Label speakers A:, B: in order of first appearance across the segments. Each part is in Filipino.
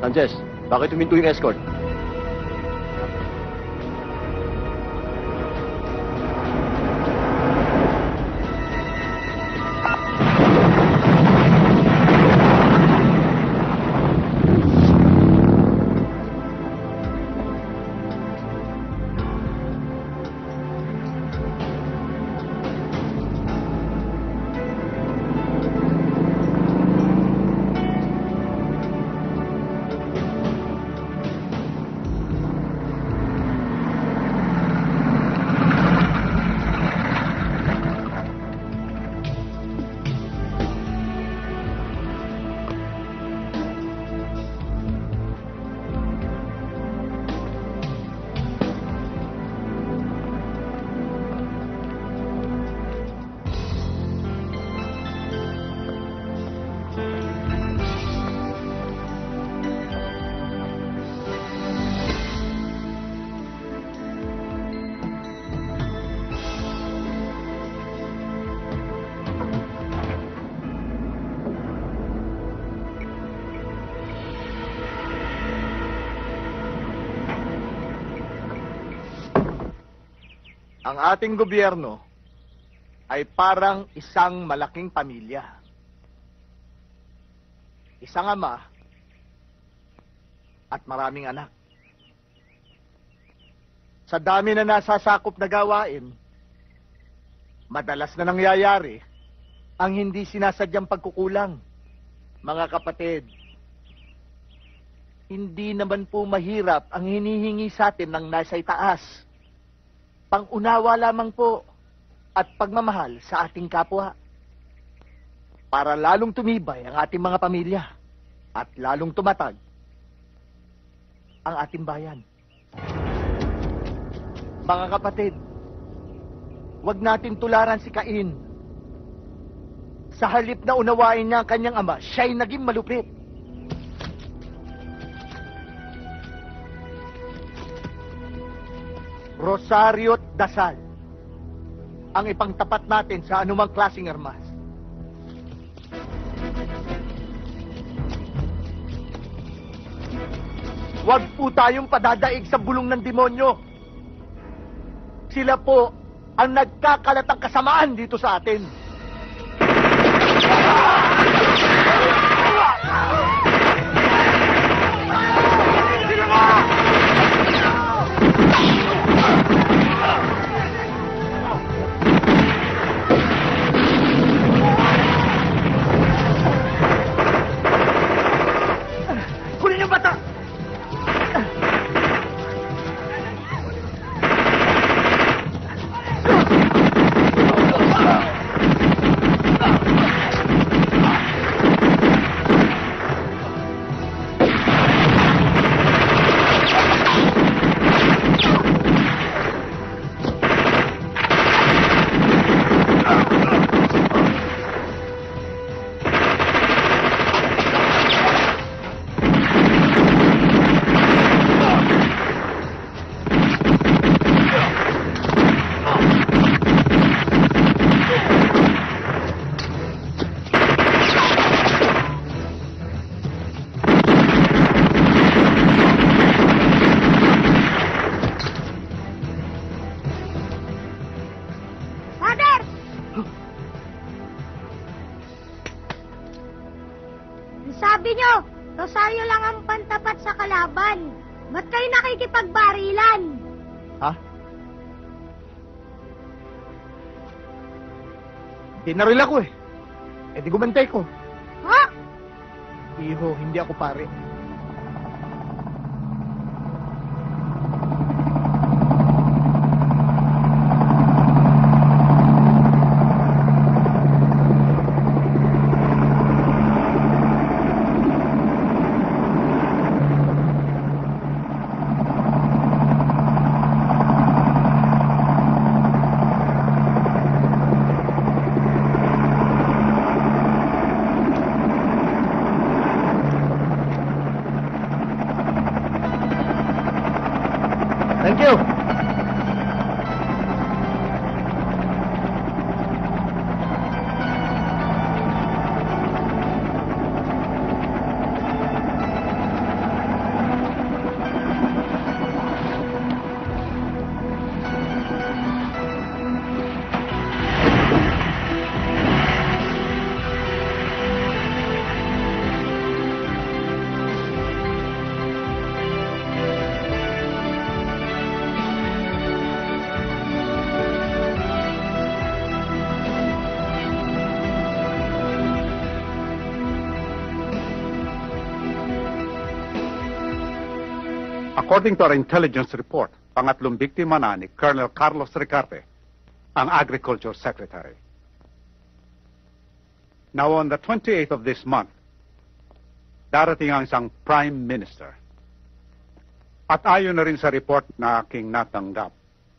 A: Sanchez, bakit huminto yung escort?
B: Ang ating gobyerno ay parang isang malaking pamilya. Isang ama at maraming anak. Sa dami na nasasakop na gawain, madalas na nangyayari ang hindi sinasadyang pagkukulang. Mga kapatid, hindi naman po mahirap ang hinihingi sa atin ng nasa itaas. Pang-unawa lamang po at pagmamahal sa ating kapwa. Para lalong tumibay ang ating mga pamilya at lalong tumatag ang ating bayan. Mga kapatid, huwag natin tularan si Cain. Sa halip na unawain niya ang kanyang ama, siya'y naging malupit. Rosaryo at dasal ang ipangtapat natin sa anumang klaseng armas. Huwag po tayong padadaig sa bulong ng demonyo. Sila po ang nagkakalatang kasamaan dito sa atin.
C: Sabi nyo, Rosario lang ang pantapat sa kalaban. Ba't kayo nakikipagbarilan?
B: Ha? Dinaril ako eh. Eh di gumantay ko.
C: Ha?
B: Iho, hindi ako pare.
D: According to our intelligence report, pangatlong biktima na ni Colonel Carlos Ricarte, ang Agriculture Secretary. Now, on the 28th of this month, darating ang isang Prime Minister. At ayon na rin sa report na aking natanggap,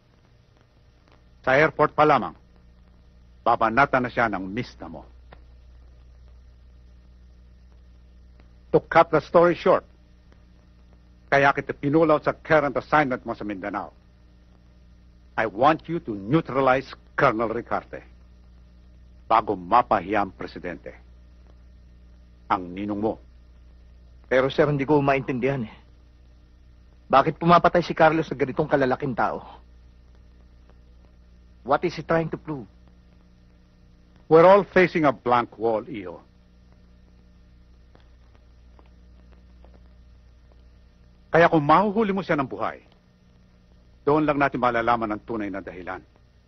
D: sa airport pa lamang, babanatan na siya ng mista mo. To cut the story short, kaya kita pinulaw sa current assignment mo sa Mindanao. I want you to neutralize Colonel Ricarte bago mapahiyang presidente ang ninong mo.
B: Pero sir, hindi ko maintindihan eh. Bakit pumapatay si Carlos sa ganitong kalalaking tao? What is he trying to prove?
D: We're all facing a blank wall, Iyo. Kaya kung mahuhuli mo siya ng buhay, doon lang natin malalaman ang tunay na dahilan.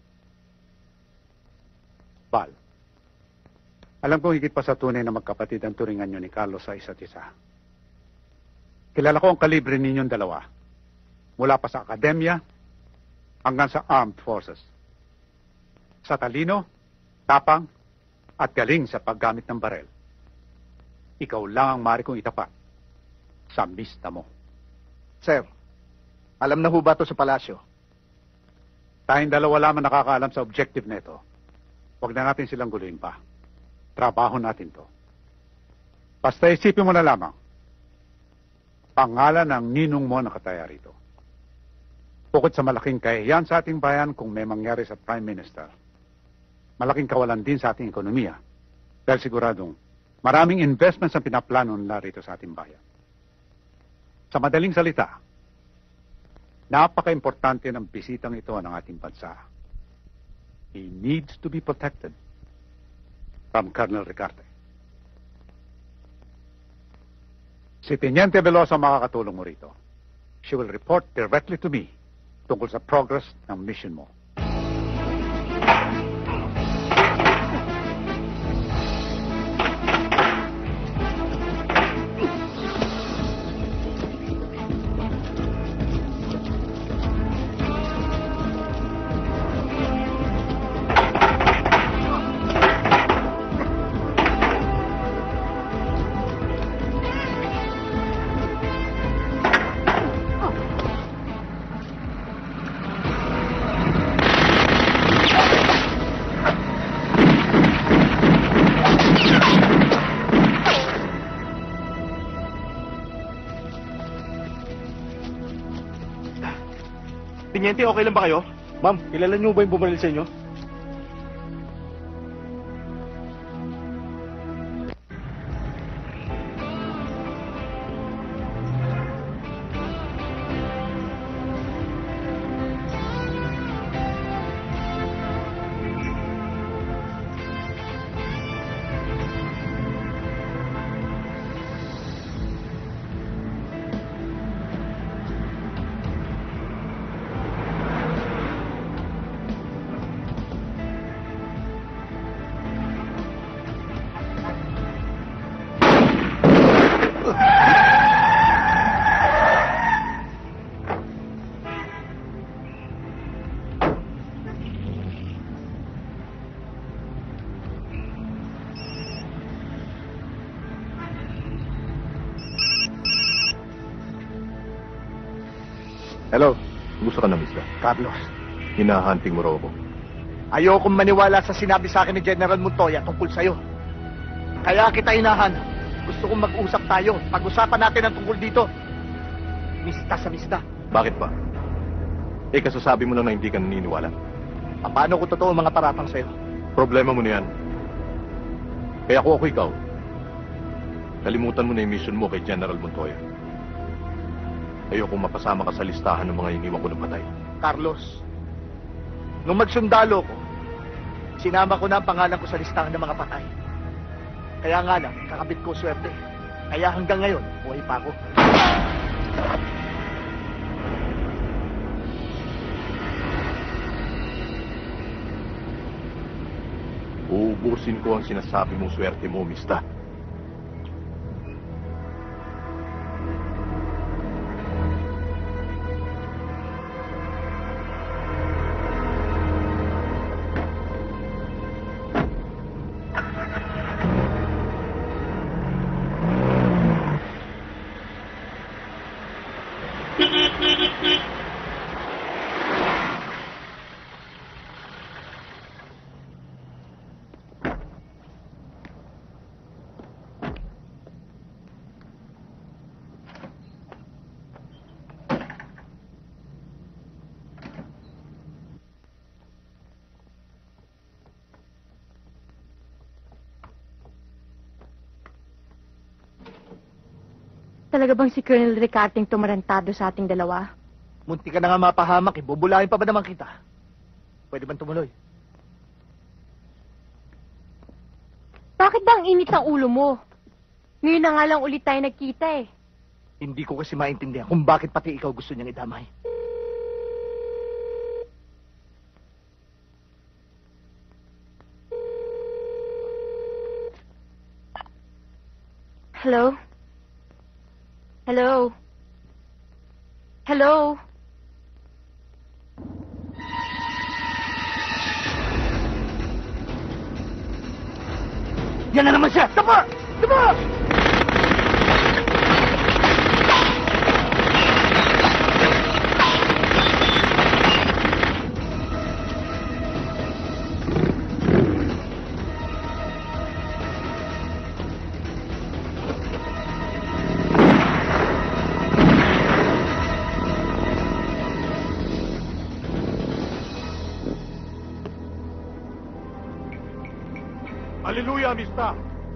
D: Bal, alam kong higit pa sa tunay na magkapatid ang turingan nyo ni Carlos sa isa't isa. Kilala ko ang kalibre ninyong dalawa, mula pa sa akademya hanggang sa armed forces. Sa talino, tapang, at galing sa paggamit ng barel. Ikaw lang ang maaari kong itapat sa mista mo.
B: Sir, alam na ho ba ito sa palasyo?
D: Tayong dalawa lamang nakakaalam sa objective nito. Huwag na natin silang guluhin pa. Trabaho natin to. Basta isipin mo na lamang, pangalan ng ninong mo nakataya rito. Bukod sa malaking kahihiyan sa ating bayan kung may mangyari sa Prime Minister, malaking kawalan din sa ating ekonomiya. Dahil siguradong maraming investments ang pinaplano nila rito sa ating bayan. Sa madaling salita, napaka-importante ng bisitang ito ng ating bansa. He needs to be protected from Colonel Ricarte. Si Teniente Veloso ang makakatulong mo rito. She will report directly to me tungkol sa progress ng mission mo.
B: Teniente, okay lang ba kayo? Ma'am, kilala niyo ba yung bumaril sa inyo?
A: Hello? Gusto ka na, Mr.
B: Carlos,
A: Hinahunting mo raw ako.
B: ayokong maniwala sa sinabi sa akin ni General Montoya tungkol sa'yo. Kaya kita hinahanap. Gusto kong mag-usap tayo. Pag-usapan natin ang tungkol dito. Mista sa mista.
A: Bakit ba? Eh, kasasabi mo lang na hindi ka naniniwala.
B: Paano kung totoo ang mga paratang sa'yo?
A: Problema mo na yan. Kaya kung ako ikaw, kalimutan mo na yung mission mo kay General Montoya. Ayokong mapasama ka sa listahan ng mga iniwan ko ng patay.
B: Carlos, nung magsundalo ko, sinama ko na ang pangalan ko sa listahan ng mga patay. Kaya nga lang, kakabit ko swerte. Kaya hanggang ngayon, buhay pa ako.
A: Uubusin ko ang sinasabi mong swerte mo, Mista.
E: talaga bang si Colonel Ricarte yung tumarantado sa ating dalawa?
B: Munti ka na nga mapahamak, bubulahin pa ba naman kita? Pwede bang tumuloy?
E: Bakit ba ang init ng ulo mo? Ngayon na nga lang ulit tayo nagkita eh.
B: Hindi ko kasi maintindihan kung bakit pati ikaw gusto niyang idamay.
E: Hello? Hello? Hello?
B: Yan na naman siya! Tama! Tama!
A: Hallelujah, amistad!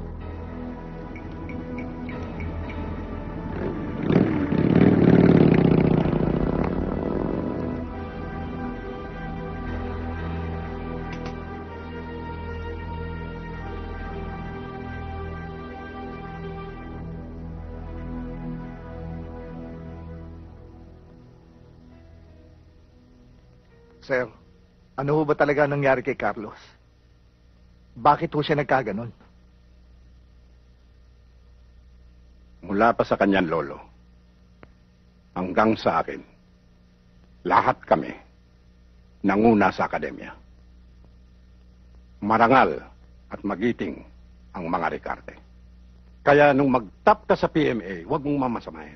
B: Sir, ano ho ba talaga nangyari kay Carlos? Bakit ho siya nagkaganon?
D: Mula pa sa kanyang lolo, hanggang sa akin, lahat kami nanguna sa akademya. Marangal at magiting ang mga Ricarte. Kaya nung mag-top ka sa PMA, huwag mong mamasamahin.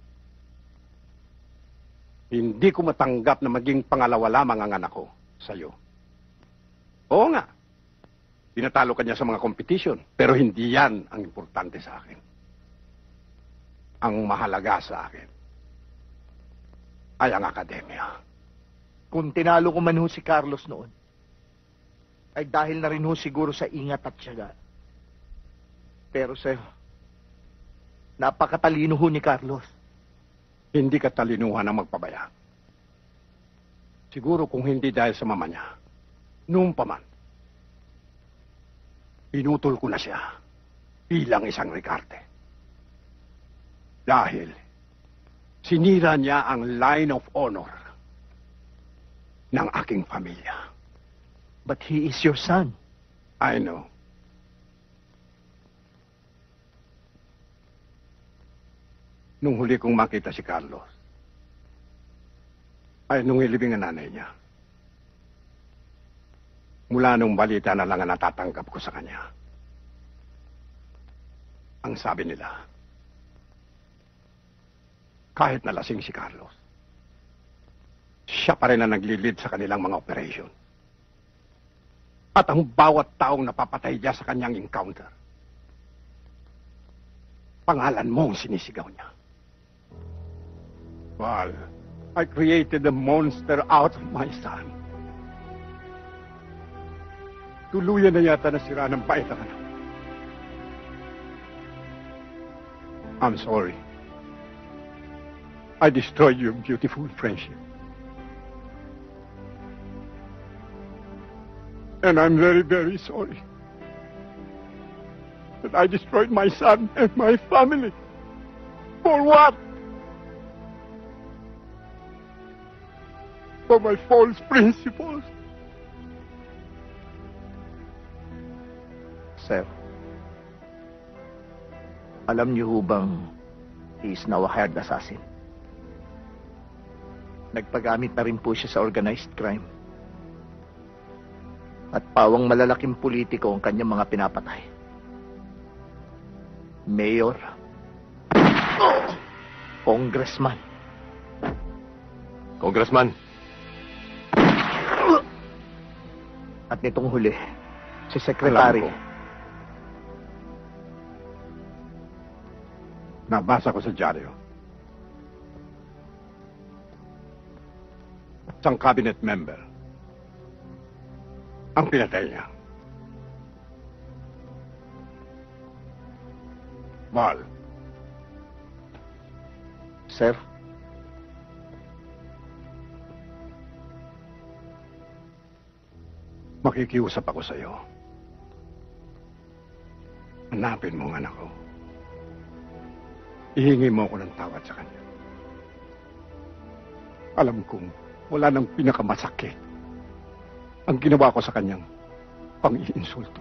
D: Hindi ko matanggap na maging pangalawa lamang ang anak ko sa'yo. Oo nga, tinatalo ka niya sa mga competition, pero hindi yan ang importante sa akin. Ang mahalaga sa akin ay ang akademya.
B: Kung tinalo ko man ho si Carlos noon, ay dahil na rin ho siguro sa ingat at tiyaga. Pero sir, napakatalino ho ni Carlos.
D: Hindi ka talinuhan ang magpabaya. Siguro kung hindi dahil sa mama niya, noon pa man, pinutol ko na siya bilang isang Ricarte. Dahil sinira niya ang line of honor ng aking pamilya.
B: But he is your son.
D: I know. Nung huli kong makita si Carlos, ay nung ilibing ang nanay niya. Mula nung balita na lang ang natatanggap ko sa kanya. Ang sabi nila, kahit nalasing si Carlos, siya pa rin ang naglilid sa kanilang mga operation. At ang bawat taong napapatay niya sa kanyang encounter, pangalan mo ang sinisigaw niya. Well, I created a monster out of my son. Tuluyan na yata nasira ng bait ang anak. I'm sorry. I destroyed your beautiful friendship. And I'm very, very sorry that I destroyed my son and my family. For what? For my false principles.
B: Sir, alam niyo ho bang he is now a hired assassin? Nagpagamit na rin po siya sa organized crime. At pawang malalaking politiko ang kanyang mga pinapatay. Mayor, congressman.
A: Congressman,
B: At nitong huli, si Secretary.
D: Alam ko. Nabasa ko sa dyaryo. Isang cabinet member ang pinatay niya. Val,
B: Sir?
D: Makikiusap ako sa iyo. Hanapin mo ang anak ko. Ihingi mo ako ng tawad sa kanya. Alam kong wala nang pinakamasakit ang ginawa ko sa kanyang pang-iinsulto.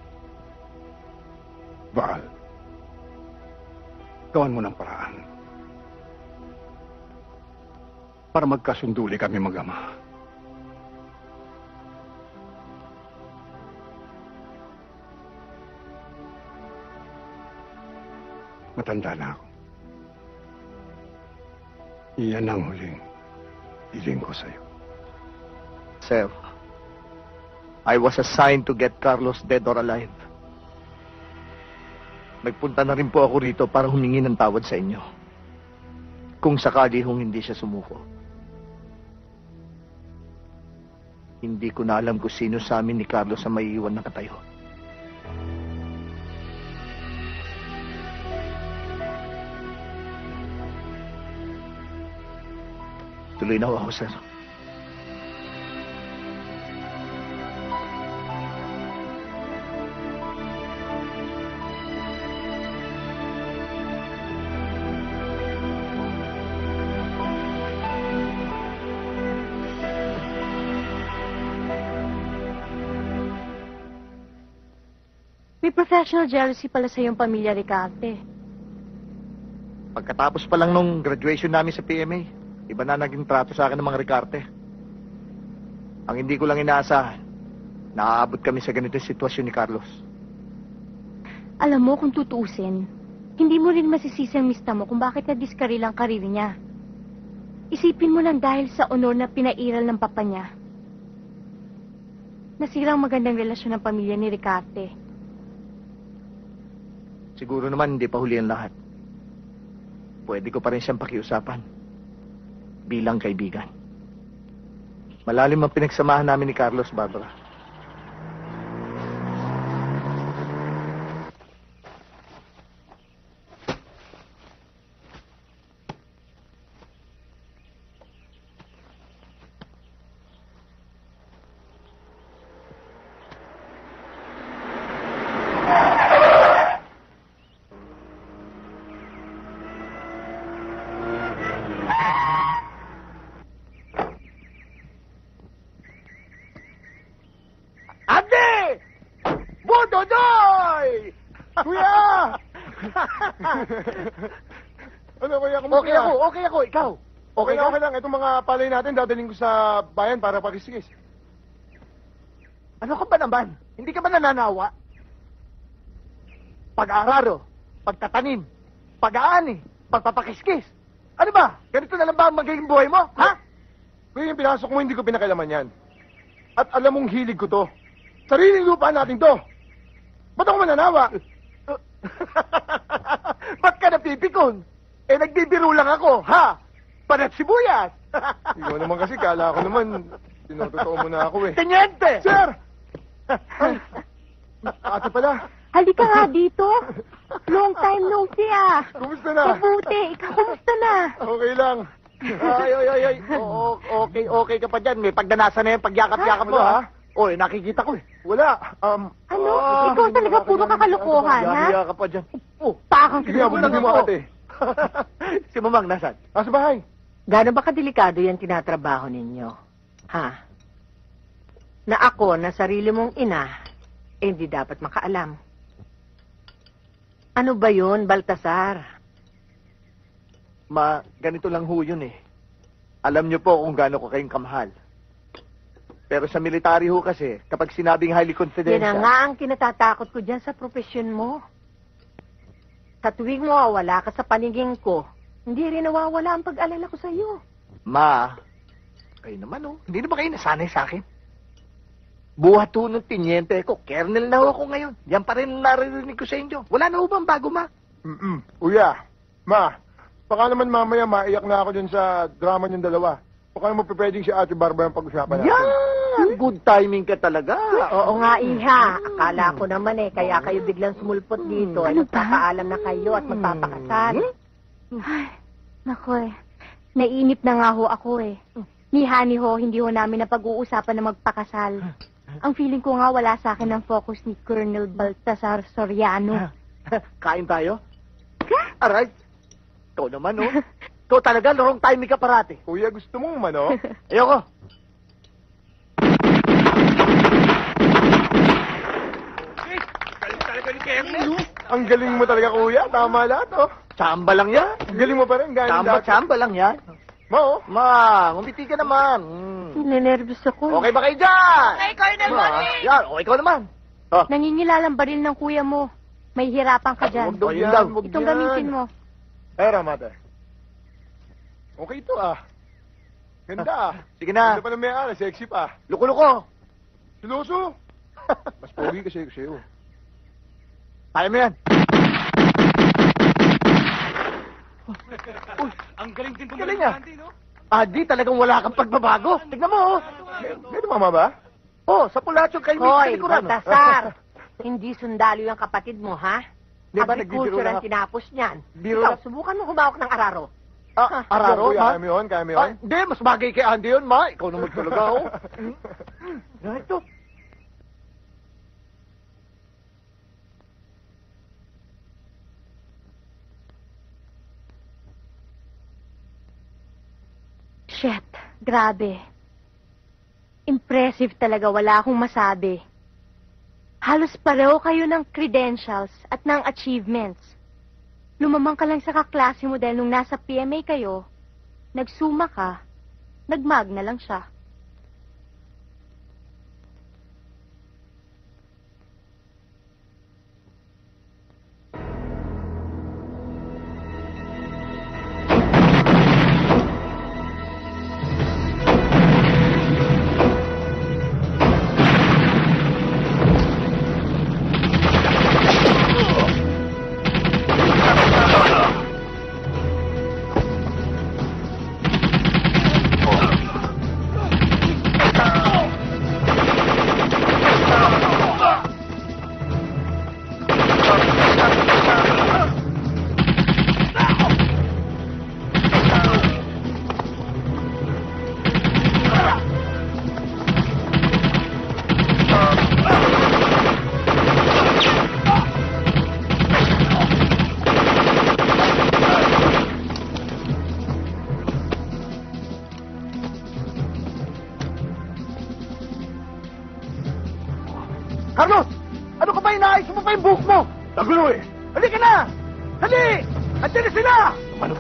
D: Baal, gawan mo ng paraan para magkasunduli kami mag-ama. Matanda na ako. Iyan ang huling hiling ko sa'yo.
B: Sir, I was assigned to get Carlos dead or alive. Nagpunta na rin po ako rito para humingi ng tawad sa inyo. Kung sakali hong hindi siya sumuko. Hindi ko na alam kung sino sa amin ni Carlos ang maiiwan na katayo. Tuloy na ako, sir.
E: May professional jealousy pala sa iyong pamilya, Ricarte.
B: Pagkatapos pa lang nung graduation namin sa PMA, iba na naging trato sa akin ng mga Ricarte. Ang hindi ko lang inaasahan, naaabot kami sa ganitong sitwasyon ni Carlos.
E: Alam mo, kung tutuusin, hindi mo rin masisisi ang mista mo kung bakit na-diskaril ang karir niya. Isipin mo lang dahil sa honor na pinairal ng papa niya. Nasira ang magandang relasyon ng pamilya ni Ricarte.
B: Siguro naman hindi pa huli ang lahat. Pwede ko pa rin siyang pakiusapan. Bilang kaibigan. Malalim ang pinagsamahan namin ni Carlos, Barbara. Dodoy! Kuya!
F: Ano, kuya, kumusta?
B: Okay ako. Ikaw? Okay ka?
F: Okay lang. Itong mga palay natin, dadaling ko sa bayan para pakisigis.
B: Ano ka ba naman? Hindi ka ba nananawa? Pag-aararo, pagtatanim, pag-aani, pagpapakiskis. Ano ba? Ganito na lang ba ang magiging buhay mo? Ha?
F: Kuya, yung pinasok mo, hindi ko pinakailaman yan. At alam mong hilig ko to. Sariling lupa natin to. Ba't ako mananawa?
B: Ba't ka napipikon? Eh, nagbibiro lang ako, ha? Panat sibuyas.
F: Ikaw naman kasi, kala ko naman, tinutotoo mo na ako eh.
B: Teniente!
F: Sir! Ay, ate pala.
E: Halika nga dito. Long time no see, ah.
F: Kumusta na?
E: Mabuti. Ikaw, kumusta na?
F: Okay lang.
B: Ay. Okay ka pa dyan. May pagdanasa na yan, pagyakap-yakap mo,
F: Wala,
B: ha? Oy, nakikita ko eh.
F: Wala.
E: Ano? Ikaw talaga puro kakalokohan, ha?
B: Yahiya ka pa dyan.
E: Oh, takang
F: Sige, abulagin mo ate.
B: Si Mamang, nasan?
F: Sa bahay.
G: Gaano ba kadelikado yan tinatrabaho ninyo? Ha? Na ako, na sarili mong ina, hindi dapat makaalam. Ano ba yun, Baltasar?
B: Ganito lang ho yun eh. Alam niyo po kung gaano ko kayong kamahal. Pero sa military ho kasi, kapag sinabing highly confidential...
G: Yan na nga ang kinatatakot ko dyan sa profesyon mo. Sa tuwing mawawala ka sa paningin ko, hindi rin nawawala ang pag-alala ko sa iyo.
B: Ma, kayo naman oh. Hindi na ba kayo nasanay sa akin? Buhat ho ng tinyente ko. Kernel na ho ako ngayon. Yan pa rin naririnig ko sa inyo. Wala na ho bang bago, ma?
F: Uya, ma, baka naman mamaya maiyak na ako dyan sa drama niyong dalawa. Baka naman pwedeng si Ate Barbara ang pag-usapan natin.
B: Yan! Good timing ka talaga.
G: Oo nga, Iha. Akala ko naman kaya kayo biglang sumulpot dito.
E: Ano ba?
G: Nagpapaalam na kayo at magpapakasal.
E: Nako eh, naiinip na nga ho ako eh. Ni Honey ho, hindi ho namin napag-uusapan na magpakasal. Ang feeling ko nga wala sa akin ang focus ni Colonel Baltasar Soriano.
B: Kain tayo? Aray. Ikaw naman, oh. Ikaw talaga, wrong timing ka parati.
F: Kuya, gusto mong manok?
B: Ayoko.
F: Ang galing mo talaga, kuya. Tama lahat, oh.
B: Tsamba lang yan.
F: Ang galing mo pa rin. Galing dati.
B: Tsamba lang yan.
F: Ma, oh.
B: Ma, ngumiti ka naman.
G: Ninenervous ako.
B: Okay ba kayo dyan?
C: Hey, Colonel
B: Ma,
C: Bonnie!
B: yan, o ikaw naman. Oh,
E: Nangingilalang baril ng kuya mo. May hirapan ka dyan.
F: Huwag daw
B: Ayun
F: yan,
B: daw.
F: huwag
E: Itong
F: yan.
E: gamitin mo.
F: Pera, mother. Okay ito, ah. Ganda, ah.
B: sige na.
F: Ganda pa ng may-ari, sexy pa.
B: Luko-luko.
F: Siloso. Mas pogi kasi sa'yo.
B: Kaya mo yan.
H: Ang galing din
B: Galing ah. Di talagang wala kang pagbabago. Tignan mo, oh.
F: May mama ba?
B: Oh, sa pulacho kay Miss
G: Hoy,
B: Kalikuran.
G: Baltasar! Hindi sundalo yung kapatid mo, ha?
B: Di ba, nagbibiro
G: Agriculture
B: lang
G: ang
B: ako?
G: tinapos niyan.
B: Biro
G: Ikaw,
B: lang.
G: subukan mo humawak ng araro.
B: Araro,
F: Kuya,
B: ma?
F: kaya mo yun? Kaya mo yun?
B: Hindi, mas bagay kay Andy yun, ma. Ikaw naman talaga, oh. Ito.
E: Shit, grabe. Impressive talaga, wala akong masabi. Halos pareho kayo ng credentials at ng achievements. Lumamang ka lang sa kaklase mo dahil nung nasa PMA kayo, nagsuma ka, nagmag na lang siya.
B: Carlos! Ano ka ba inaayos mo pa yung buhok mo?
F: Nagulo eh.
B: Halika na! Hali! Andiyan na sila!
F: Ano?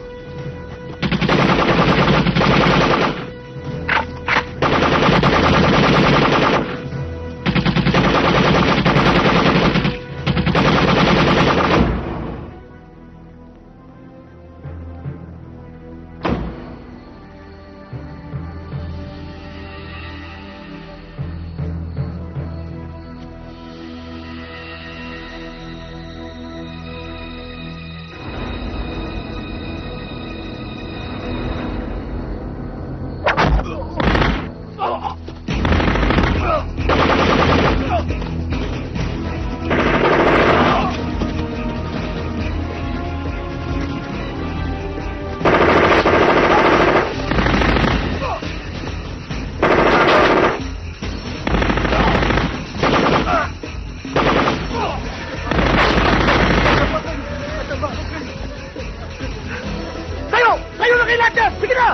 B: Kayo! Kayo na kayo lahat dyan! Sige na!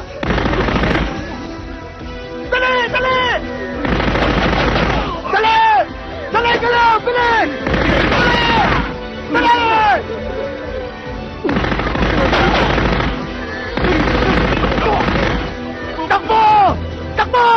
B: Dali! Dali! Dali! Dali ka na! Dali! Dali! Dali! Takbo! Takbo!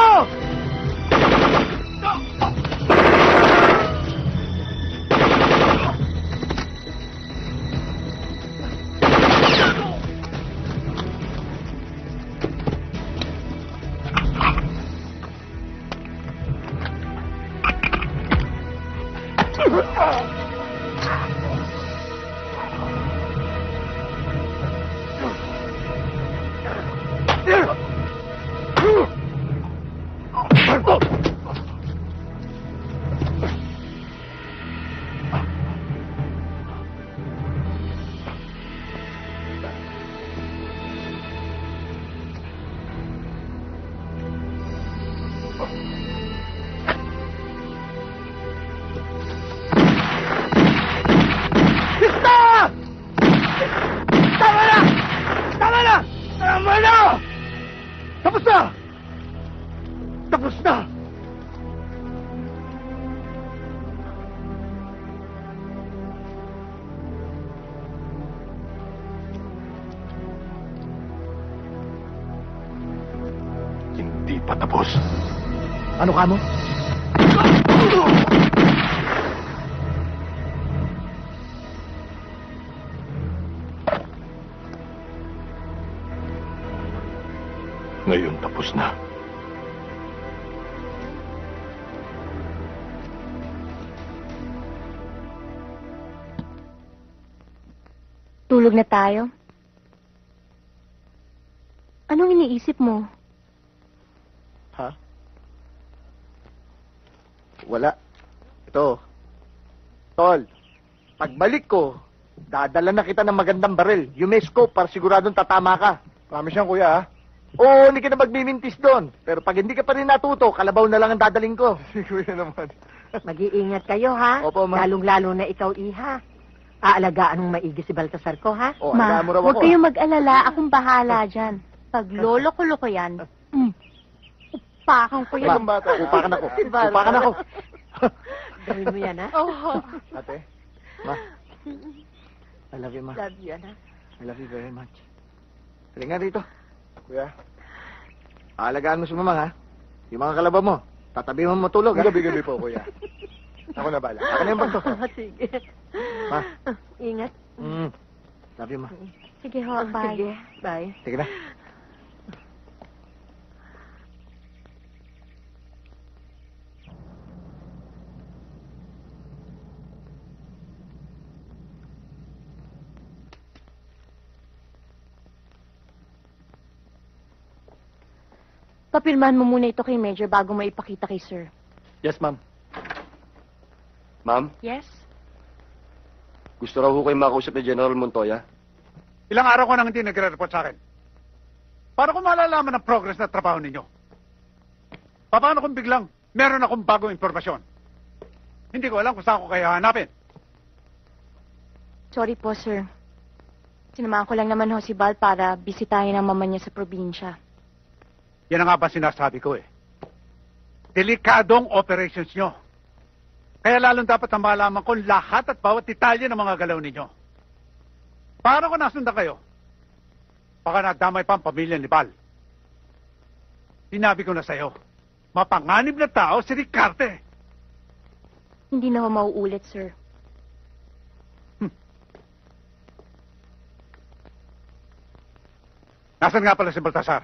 B: Tama na! Tapos na! Tapos na!
A: Hindi pa tapos.
B: Ano ka mo?
A: Ngayon tapos na.
E: Tulog na tayo? Anong iniisip mo?
B: Ha? Wala. Ito. Tol, pagbalik ko, dadala na kita ng magandang baril. UNESCO, para siguradong tatama ka.
F: Promise yan, kuya, ha?
B: Oo, hindi ka na magmimintis doon. Pero pag hindi ka pa rin natuto, kalabaw na lang ang dadaling ko.
F: Si kuya naman.
G: Mag-iingat kayo, ha?
B: Opo, ma.
G: Lalong-lalo na ikaw, Iha. Aalagaan mong maigi si Baltasar ko, ha?
B: Oh,
E: Ma,
B: alagaan mo raw
E: huwag
B: ako.
E: kayong mag-alala. Akong bahala dyan. Pag lolo-kulo ko yan, upakan ko yan.
B: Ma, upakan ako. Upakan ako.
G: Gawin mo yan, ha?
E: Oo.
B: Ate, ma. I love you, ma.
G: Love you, ha?
B: I love you very much. Halika rito.
F: Kuya,
B: Aalagaan mo si mama, ha? Yung mga kalabaw mo, tatabi mo matulog, ha?
F: gabi-gabi po, kuya. Ako na bala.
B: Ako na yung bagto.
G: Sige.
B: Ma.
G: Ingat.
B: Love you, ma.
E: Sige ho, bye.
G: Sige, bye.
B: Sige na.
E: Papirmahan mo muna ito kay Major bago mo ipakita kay Sir.
H: Yes, ma'am. Ma'am,
E: Yes?
H: gusto raw ko kayo makausap ni General Montoya.
D: Ilang araw ko nang hindi nagre-report sa akin. Paano ko malalaman ang progress na trabaho ninyo? Paano kung biglang meron akong bagong impormasyon? Hindi ko alam kung saan ko kayo hanapin.
E: Sorry po, Sir. Sinamahan ko lang naman ho si Val para bisitahin ang mama niya sa probinsya.
D: Yan ang nga ba sinasabi ko eh. Delikadong operations nyo. Kaya lalong dapat na malaman ko lahat at bawat detalye ng mga galaw ninyo. Paano ko nasundan kayo? Baka nadamay pa ang pamilya ni Val. Sinabi ko na sa'yo, mapanganib na tao si Ricarte.
E: Hindi na ho mauulit, Sir.
D: Nasaan nga pala si Baltasar?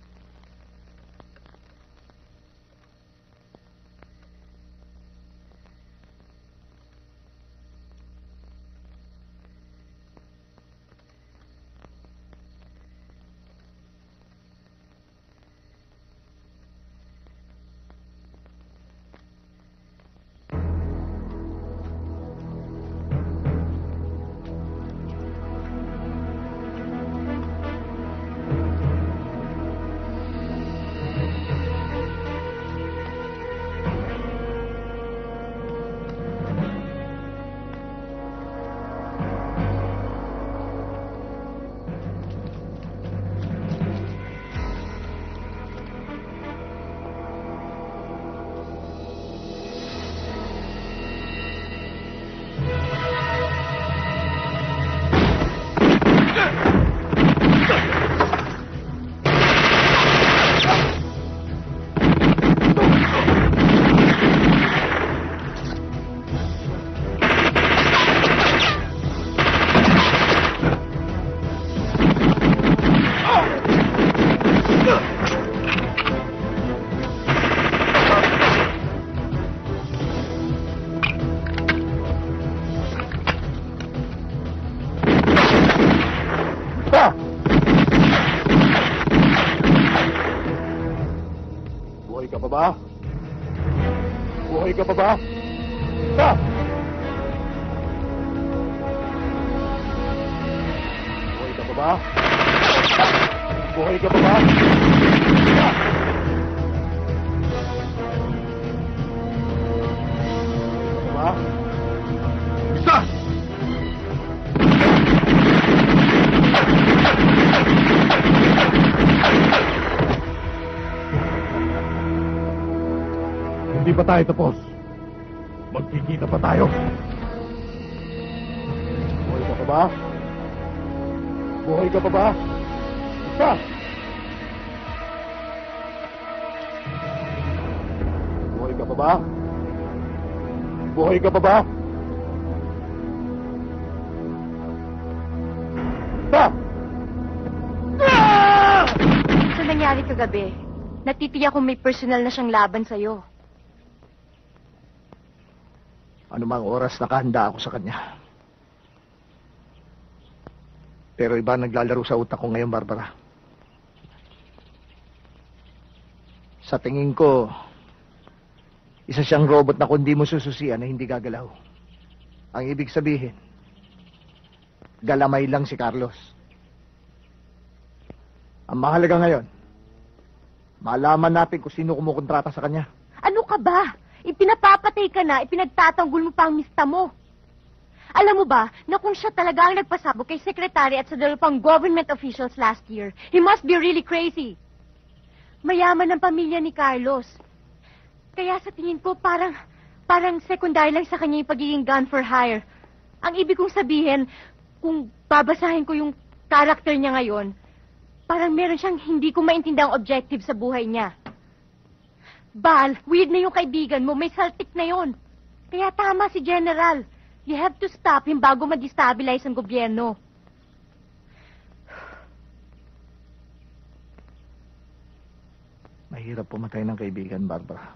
F: buhay ka pa ba? Buhay ka pa ba? Ha? Buhay ka pa ba? Buhay ka pa ba? Ha? Buhay ka pa ba? Isa!
A: pa tayo tapos. Magkikita pa tayo.
F: Buhay ka pa ba? Buhay ka pa ba? Isa! Buhay ka pa ba? Buhay ka pa ba? Isa!
E: Sa nangyari kagabi, natitiyak kong may personal na siyang laban sa'yo.
B: Anumang oras nakahanda ako sa kanya. Pero iba naglalaro sa utak ko ngayon, Barbara. Sa tingin ko, isa siyang robot na kung di mo sususian na hindi gagalaw. Ang ibig sabihin, galamay lang si Carlos. Ang mahalaga ngayon, malaman natin kung sino kumukontrata sa kanya.
E: Ano ka ba? Ipinapapatay ka na, ipinagtatanggol mo pa ang mista mo. Alam mo ba, na kung siya talaga ang nagpasabog kay Secretary at sa dalawang government officials last year, he must be really crazy. Mayaman ang pamilya ni Carlos. Kaya sa tingin ko, parang secondary lang sa kanya yung pagiging gun for hire. Ang ibig kong sabihin, kung babasahin ko yung character niya ngayon, parang meron siyang hindi ko maintindiang objective sa buhay niya. Bal, weird na yung kaibigan mo, may saltik na yon. Kaya tama si General. You have to stop him bago ma-destabilize ang gobyerno.
B: Mahirap pumatay ng kaibigan, Barbara.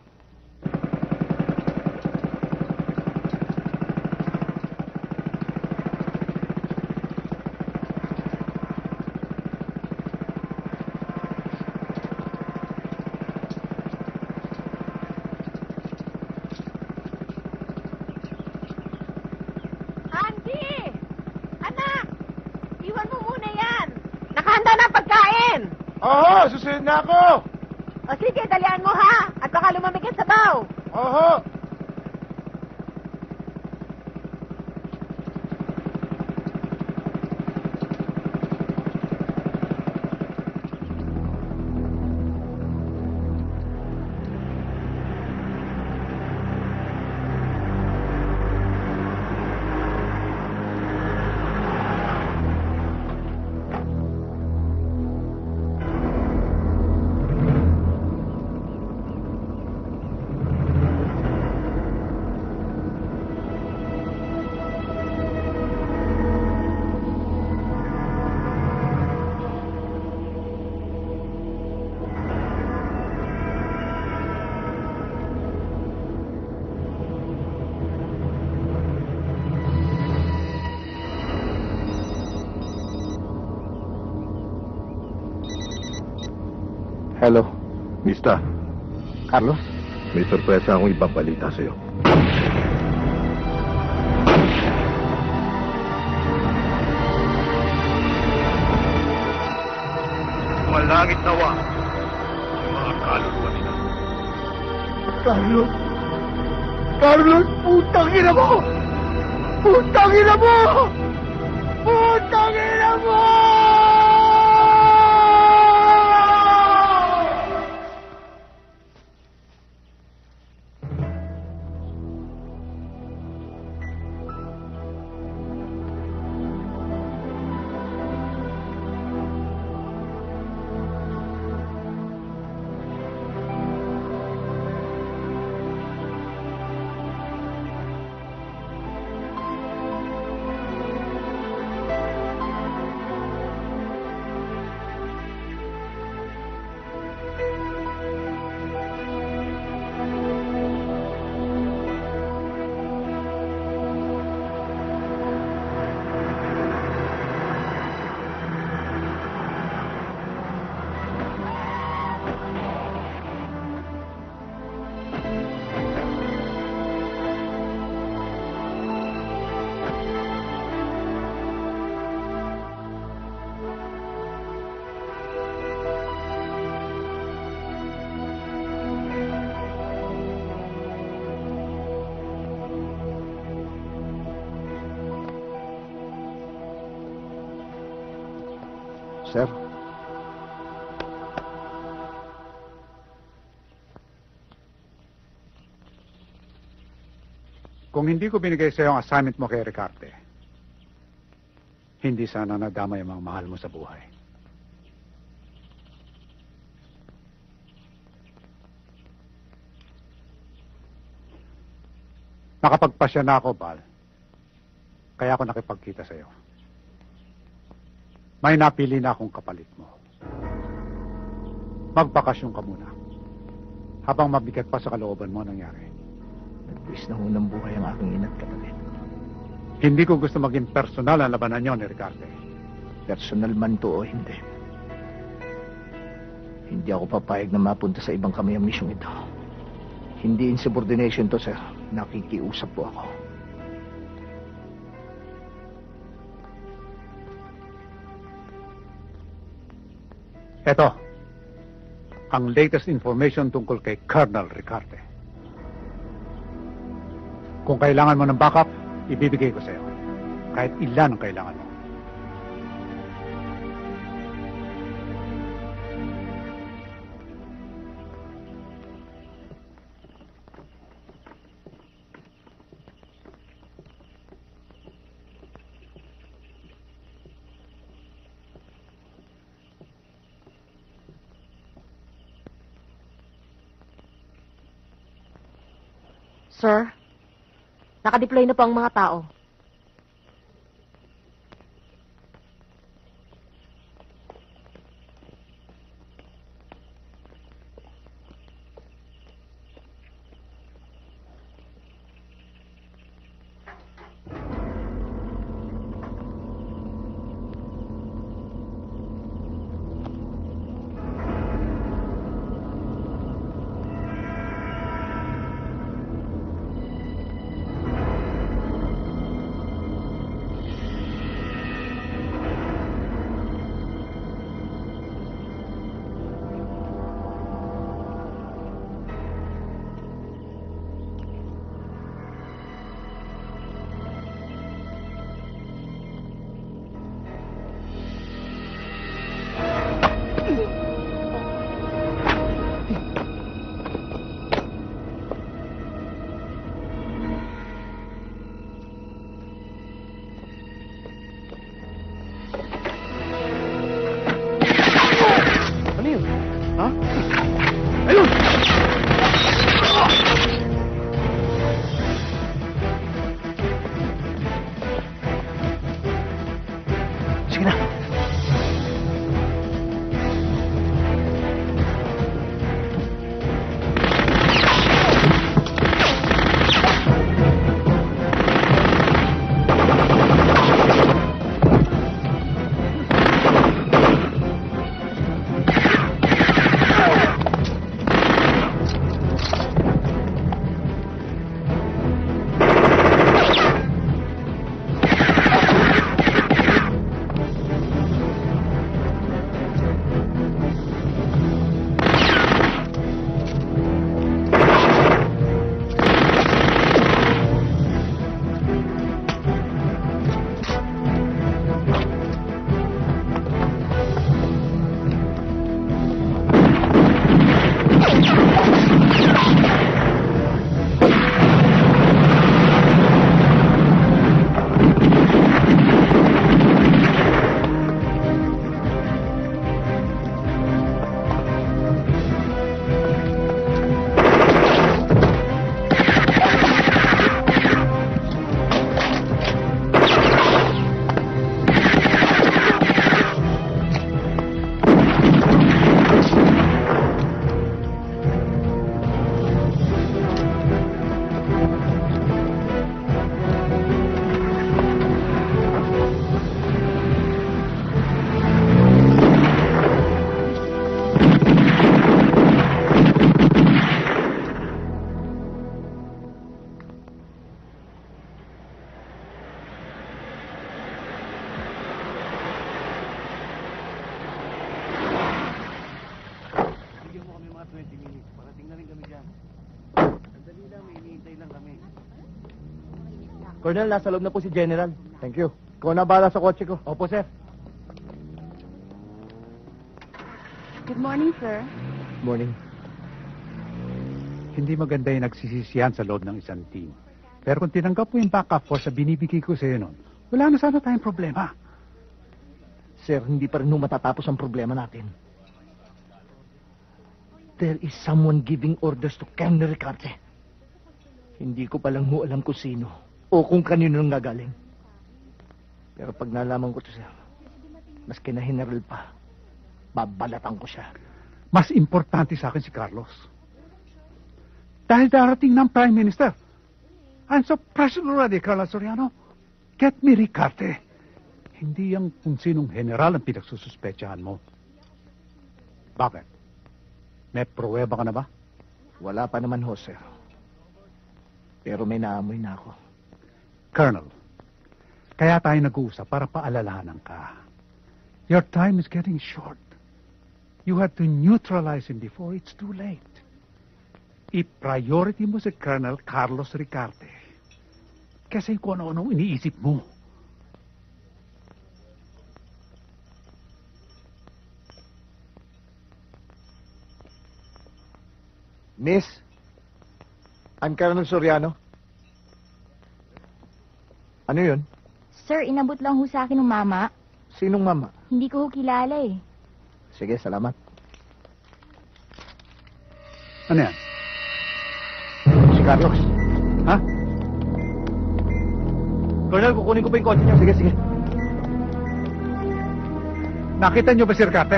G: Andy! Anak! Iwan mo muna yan! Nakahanda na ang pagkain!
F: Oo, susunod na ako!
G: O sige, dalian mo ha! At baka lumamig ang sabaw!
F: Oo!
B: Hello,
A: Mista,
B: Carlos?
A: may sorpresa akong ipabalita sa'yo. Malangit nawa ang mga kaluluwa nila.
B: Carlos! Carlos! Putang ina mo! Putang ina mo! Putang ina mo! Sir?
D: Kung hindi ko binigay sa iyo ang assignment mo kay Ricarte, hindi sana nadama yung mga mahal mo sa buhay. Nakapagpasya na ako, Bal. Kaya ako nakipagkita sa iyo. May napili na akong kapalit mo. Magbakasyon ka muna. Habang mabigat pa sa kalooban mo ang nangyari.
B: Nagbuwis na unang buhay ang aking ina't kapatid.
D: Hindi ko gusto maging personal ang labanan niyo ni Ricarte.
B: Personal man to o hindi. Hindi ako papayag na mapunta sa ibang kamay ang misyong ito. Hindi insubordination to, sir. Nakikiusap po ako.
D: Eto, ang latest information tungkol kay Colonel Ricarte. Kung kailangan mo ng backup, ibibigay ko sa iyo. Kahit ilan ang kailangan mo.
E: Sir, nakadeploy na po ang mga tao.
B: Ano yun? Ha? Ayun! Sige na. Colonel, nasa loob na po si General. Thank you. Ikaw na bahala sa kotse ko. Opo, sir.
E: Good morning, sir.
B: Morning.
D: Hindi maganda yung nagsisisihan sa loob ng isang team. Pero kung tinanggap mo yung backup force sa binibigay ko sa iyo noon, wala na sana tayong problema.
B: Sir, hindi pa rin ho matatapos ang problema natin. There is someone giving orders to Colonel Ricarte. Hindi ko palang ho alam kung sino o kung kanino nang gagaling. Pero pag nalaman ko to, sir, mas kinahineral pa, babalatan ko siya.
D: Mas importante sa akin si Carlos. Dahil darating ng Prime Minister. I'm so pressured already, Carlos Soriano. Get me Ricarte. Hindi yung kung sinong general ang pinagsususpetsahan mo. Bakit? May pruweba ka na ba?
B: Wala pa naman ho, sir. Pero may naamoy na ako.
D: Colonel, kaya tayo nag-uusap para paalalahanan ka. Your time is getting short. You have to neutralize him before it's too late. I-priority mo si Colonel Carlos Ricarte. Kasi kung ano-anong iniisip mo.
B: Miss, I'm Colonel Soriano. Ano yun?
C: Sir, inabot lang ho sa akin ng mama.
B: Sinong mama?
C: Hindi ko ho kilala eh.
B: Sige, salamat.
D: Ano yan?
B: Si Carlos.
D: Ha?
B: Colonel, kukunin ko pa yung kotse niyo. Sige, sige.
D: Nakita niyo ba si Ricarte?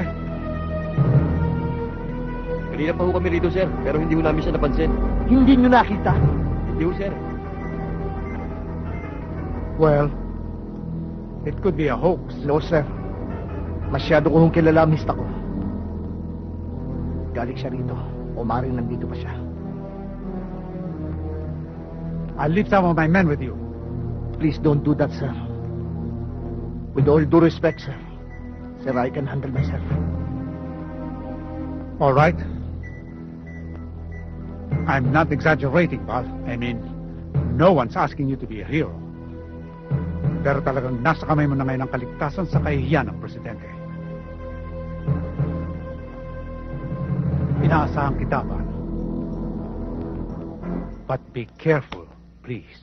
H: Kanina pa ho kami rito, sir. Pero hindi ho namin siya napansin.
B: Hindi niyo nakita?
H: Hindi ho, sir.
D: Well, it could be a hoax.
B: No, sir. Masyado ko hong kilala ang mista ko. Galing siya rito. O maring nandito pa siya.
D: I'll leave some of my men with you.
B: Please don't do that, sir. With all due respect, sir. Sir, I can handle myself.
D: All right. I'm not exaggerating, Val. I mean, no one's asking you to be a hero. Pero talagang nasa kamay mo na ngayon ang kaligtasan sa kahihiyan ng presidente. Inaasahan kita, Val. But be careful, please.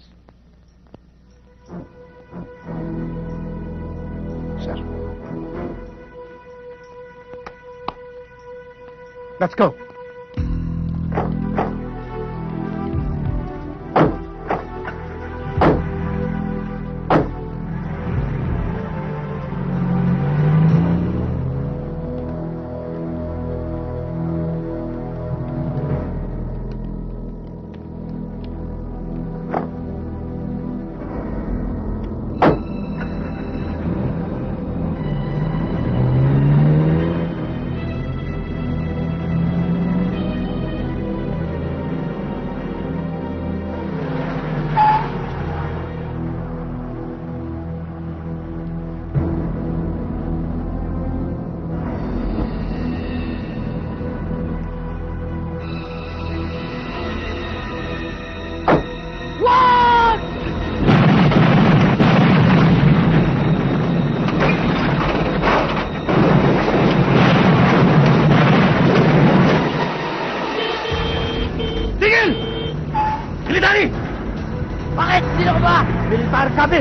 B: Sir.
D: Let's go.
B: Bakit? Sino ko ba? Militar kami!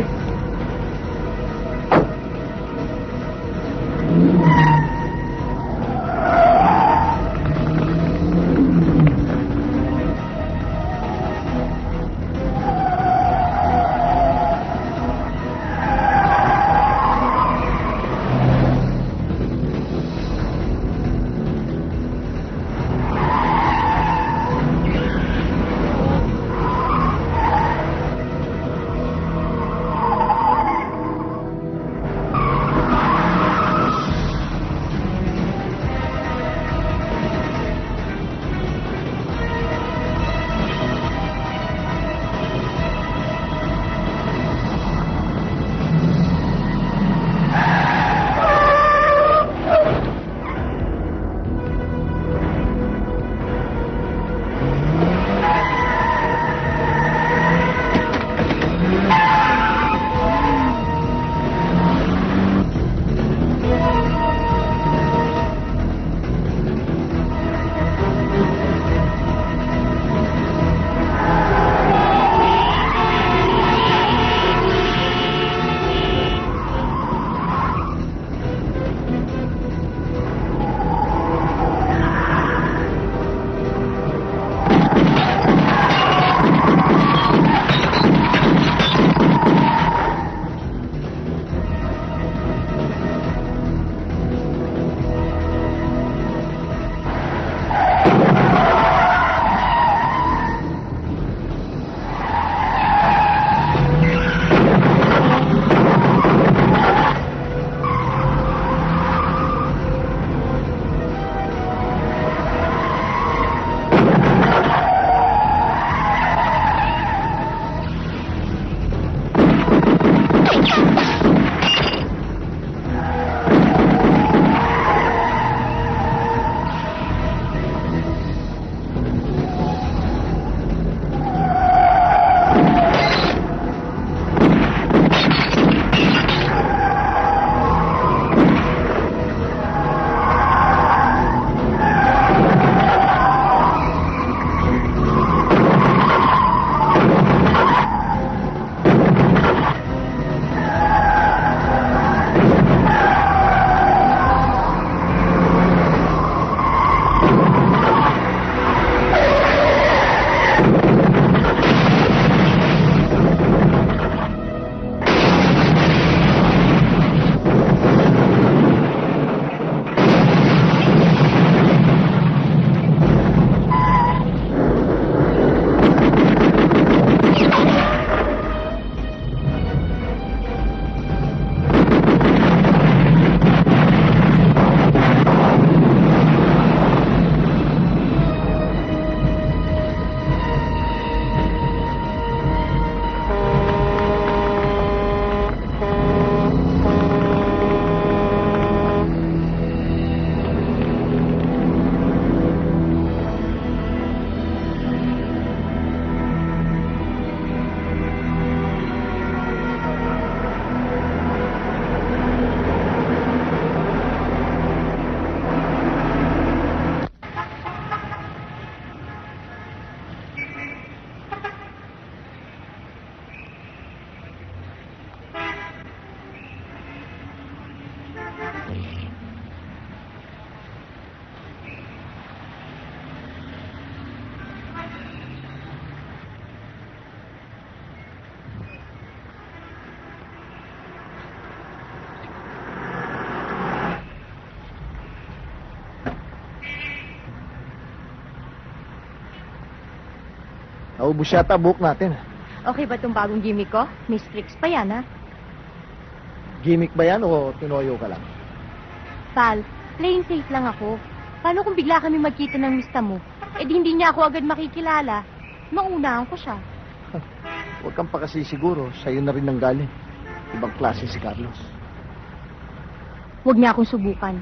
B: Naubos yata buhok natin.
E: Okay ba tong bagong gimmick ko? May tricks pa yan, ha?
B: Gimmick ba yan o tinoyo ka lang?
E: Pal, playing safe lang ako. Paano kung bigla kami magkita ng mista mo? Eh di hindi niya ako agad makikilala. Maunahan ko siya.
B: Huwag kang pakasisiguro. Sa'yo na rin nanggaling. Ibang klase si Carlos.
E: Huwag niya akong subukan.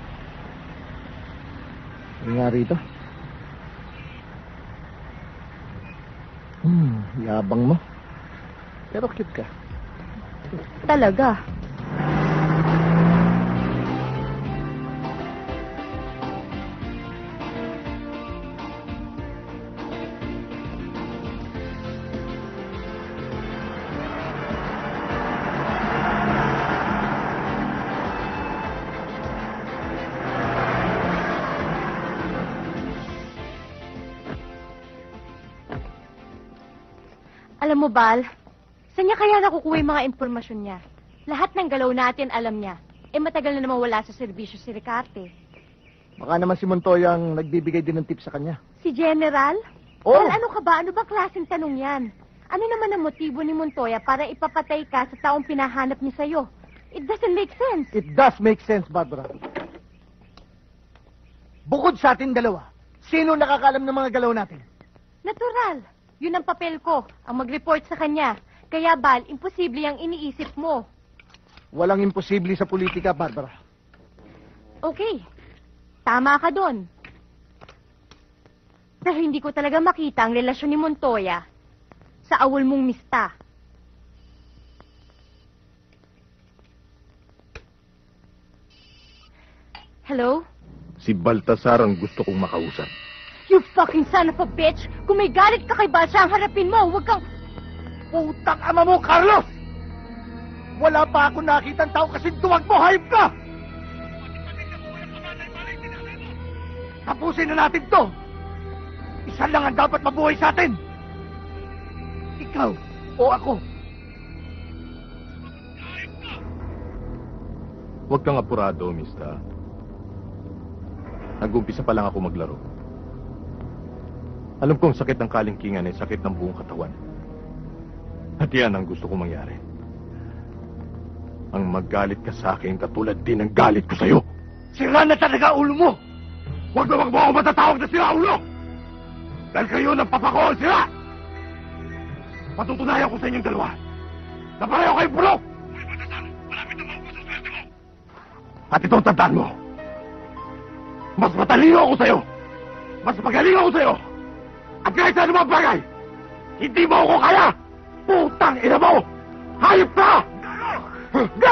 B: Ano nga rito? Yabang mo. Pero cute ka.
E: Talaga. Alam mo, Bal, saan niya kaya nakukuha yung mga impormasyon niya? Lahat ng galaw natin alam niya. Eh matagal na naman wala sa serbisyo si Ricarte.
B: Baka naman si Montoya ang nagbibigay din ng tip sa kanya.
E: Si General?
B: Oo.
E: Bal, ano ka ba? Ano ba klaseng tanong yan? Ano naman ang motibo ni Montoya para ipapatay ka sa taong pinahanap niya sa'yo? It doesn't make sense.
B: It does make sense, Barbara. Bukod sa ating dalawa, sino nakakalam ng mga galaw natin?
E: Natural. Yun ang papel ko, ang mag-report sa kanya. Kaya, Bal, imposible ang iniisip mo.
B: Walang imposible sa politika, Barbara.
E: Okay, tama ka doon. Pero hindi ko talaga makita ang relasyon ni Montoya sa awol mong mista. Hello?
A: Si Baltasar ang gusto kong makausap.
E: You fucking son of a bitch! Kung may galit ka kay Balsa, ang harapin mo! Huwag kang...
B: Putang ama mo, Carlos! Wala pa ako nakitang tao kasi duwag mo, hayop ka! Tapusin na natin to! Isa lang ang dapat mabuhay sa atin! Ikaw o ako!
A: Huwag kang apurado, mista. Nag-umpisa pa lang ako maglaro. Alam kong sakit ng kalingkingan ay sakit ng buong katawan. At yan ang gusto kong mangyari. Ang maggalit ka sa akin katulad din ng galit ko sa'yo.
B: Sira na talaga ulo mo!
A: Huwag na wag mo ako matatawag na sira ulo! Dahil kayo ng papakoon sila! Patutunayan ko sa inyong dalawa na pareho kayo bulok! Malapit na maubos ang swerte mo! At itong tandaan mo, mas matalino ako sa'yo! Mas magaling ako sa'yo! At kahit sa anumang bagay, hindi mo ako kaya! Putang ina mo! Hayop ka!
B: Go!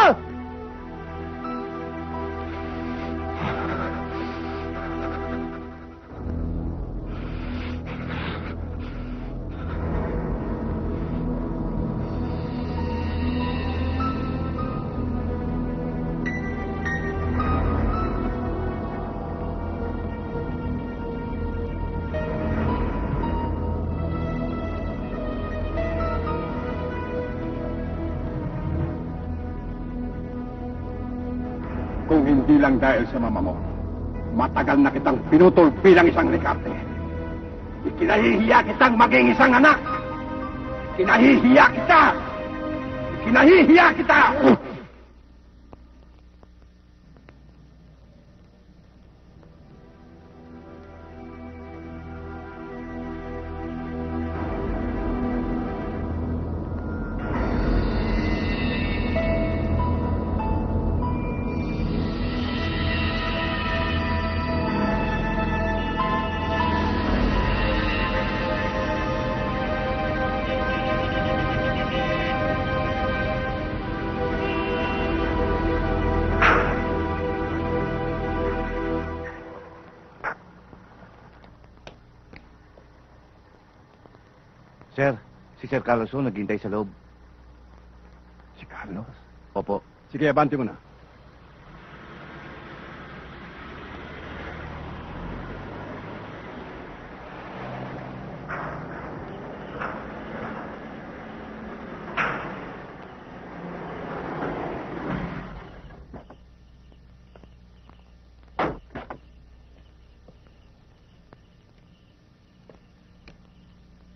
D: Kung hindi lang dahil sa mama mo, matagal na kitang pinutol bilang isang Ricarte. Ikinahihiya kitang maging isang anak! Ikinahihiya kita! Ikinahihiya kita!
H: Sir, si Sir Carlos ho, naghintay sa loob.
D: Si Carlos?
H: Opo.
D: Sige, abante mo na.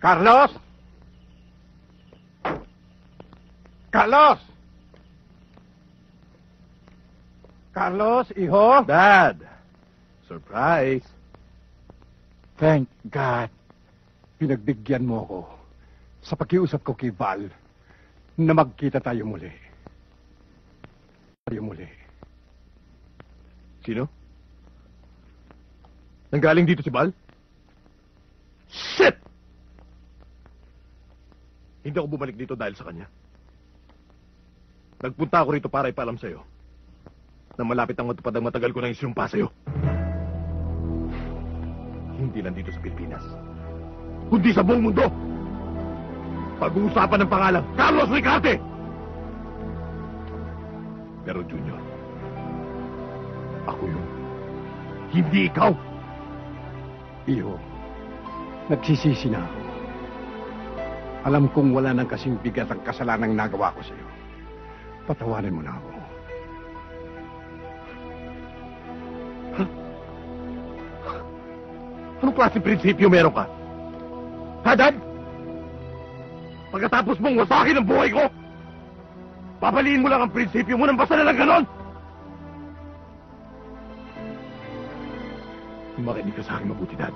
A: Carlos! Carlos! Carlos, iho?
F: Dad! Surprise!
A: Thank God. Pinagbigyan mo ako sa pakiusap ko kay Val na magkita tayo muli.
F: Sino? Nanggaling dito si Bal? Shit! Hindi ako bumalik dito dahil sa kanya. Nagpunta ako rito para ipaalam sa'yo na malapit ang matupad ang matagal ko nang isinumpa sa'yo. Hindi lang dito sa Pilipinas, kundi sa buong mundo. Pag-uusapan ng pangalan, Carlos Ricarte! Pero Junior, ako yun. Hindi ikaw.
A: Iho, nagsisisi na ako. Alam kong wala nang kasing bigat ang kasalanang nagawa ko sa'yo. Patawarin mo na ako.
F: Anong klaseng prinsipyo meron ka? Ha, Dad? Pagkatapos mong wasakin ang buhay ko, babaliin mo lang ang prinsipyo mo nang basta na lang ganon? Makinig ka sa akin mabuti, Dad.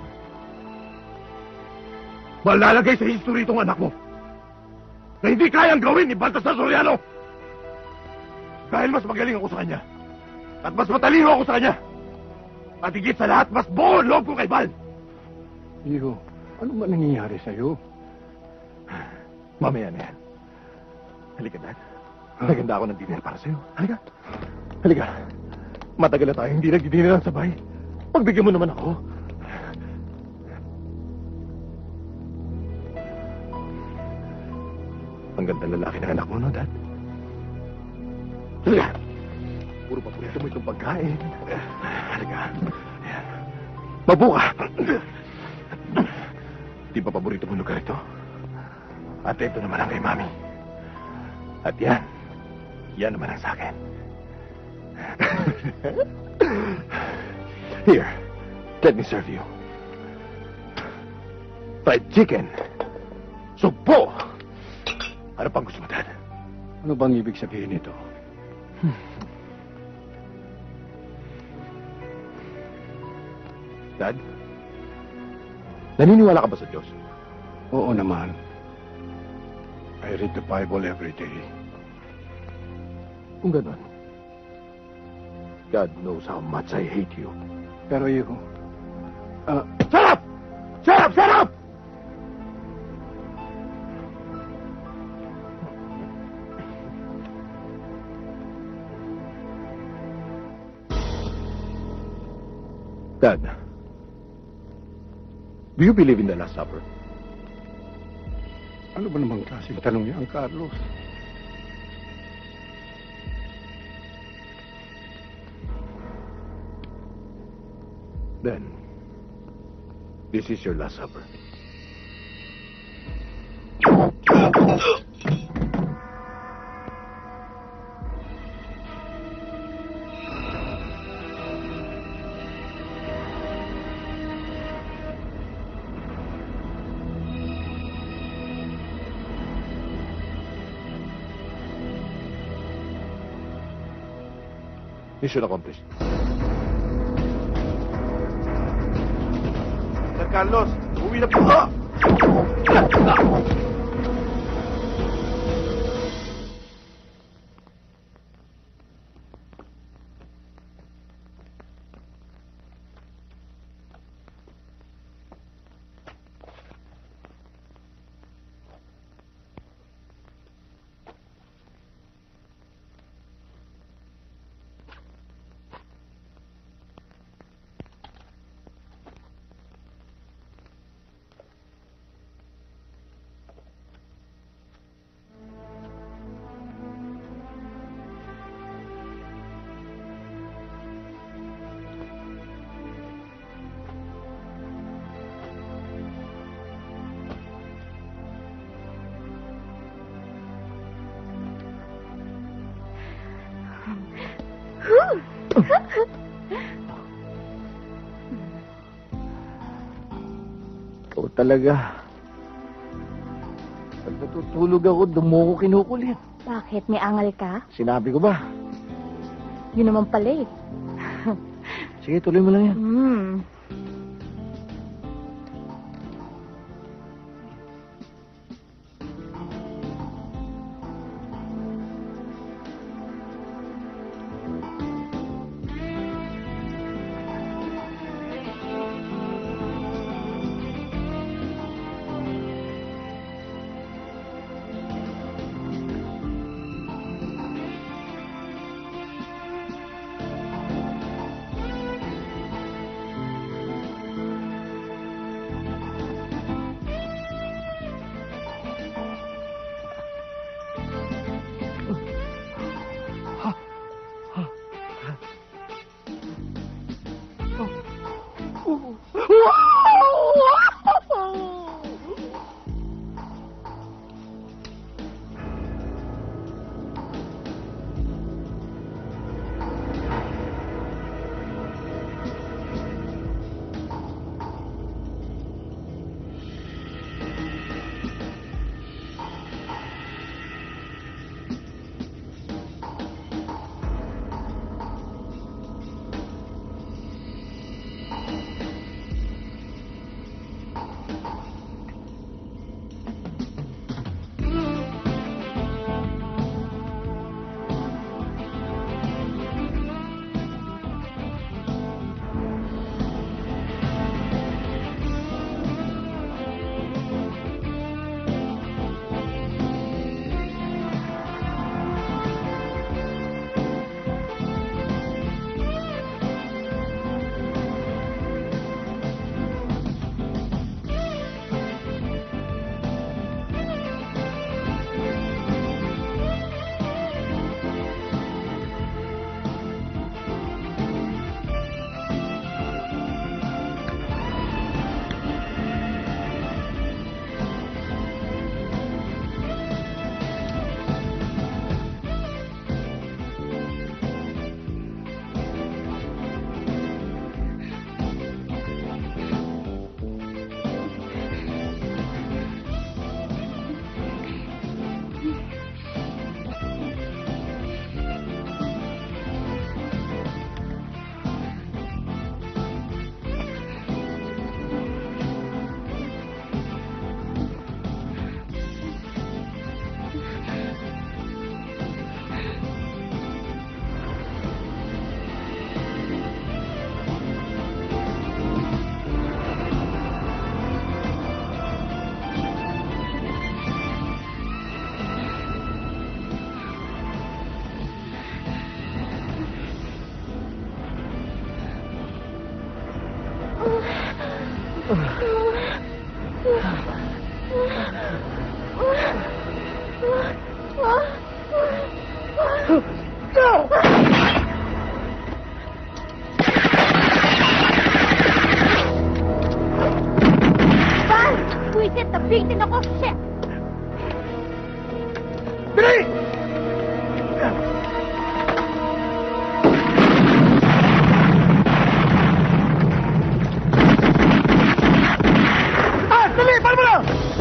F: Malalagay sa history itong anak mo na hindi kayang gawin ni Baltasar Soriano. Dahil mas magaling ako sa kanya. At mas matalino ako sa kanya. At higit sa lahat, mas buo ang loob ko kay Bal.
A: Iho, ano ba nangyayari sa'yo?
F: Mamaya na yan. Halika, Dad. Naganda ako ng dinner para sa'yo. Halika. Halika. Matagal na tayo hindi nagdi-dinner ng sabay. Pagbigyan mo naman ako. Ang ganda lalaki ng anak mo, no, Dad? Halika. Puro paborito mo itong pagkain. Halika. Ayan. Mabuka. Di ba paborito mo lugar ito? At ito naman ang kay Mami. At yan. Yan naman ang sa akin. Here. Let me serve you. Fried chicken. Sugpo. Ano pang gusto mo, Dad?
A: Ano bang ibig sabihin nito?
F: Dad? Naniniwala ka ba sa Diyos?
A: Oo naman. I read the Bible every day.
F: Kung ganon, God knows how much I hate you.
A: Pero Iho,
F: Shut up! Shut up! Shut up! Dad, do you believe in the Last Supper?
A: ano ba namang klaseng tanong yan, Carlos?
F: Then, this is your Last Supper. Mission accomplished.
A: Sir Carlos, uwi na po.
F: Ikaw talaga.
B: Tutulog ako, doon mo ko kinukulit.
E: Bakit? May angal ka?
B: Sinabi ko ba?
E: Yun naman pala eh.
B: Sige, tuloy mo lang yan.
E: Buisit, nabitin ako. Shit!
F: Dali! Dali! Paano mo na?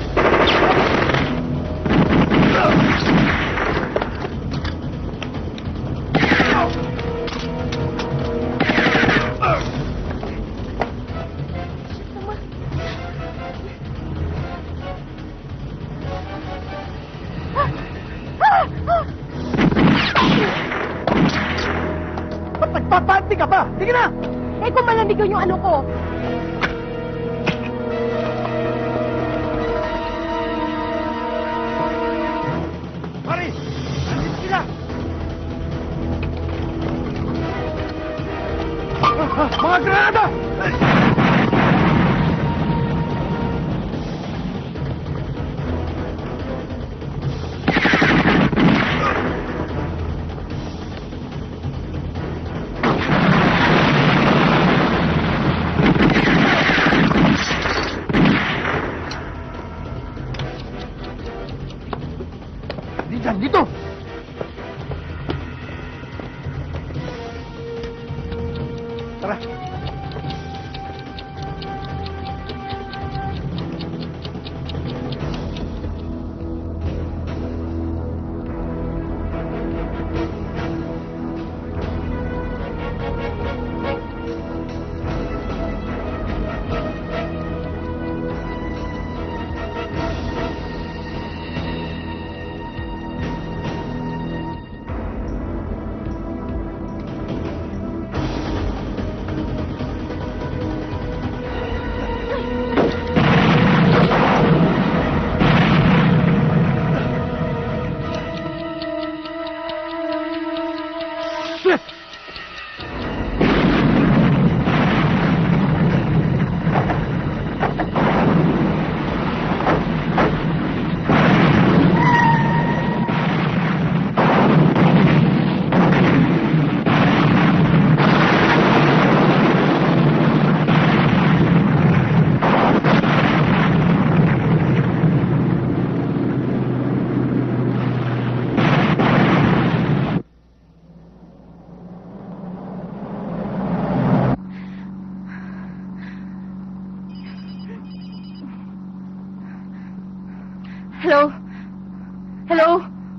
F: Ba't nagpapanti ka pa? Sige na!
E: Eh kung malamig yun yung ano ko.
F: Pare! Nandito sila! Mga granada! Dito! Tara!
E: Hello? Hello?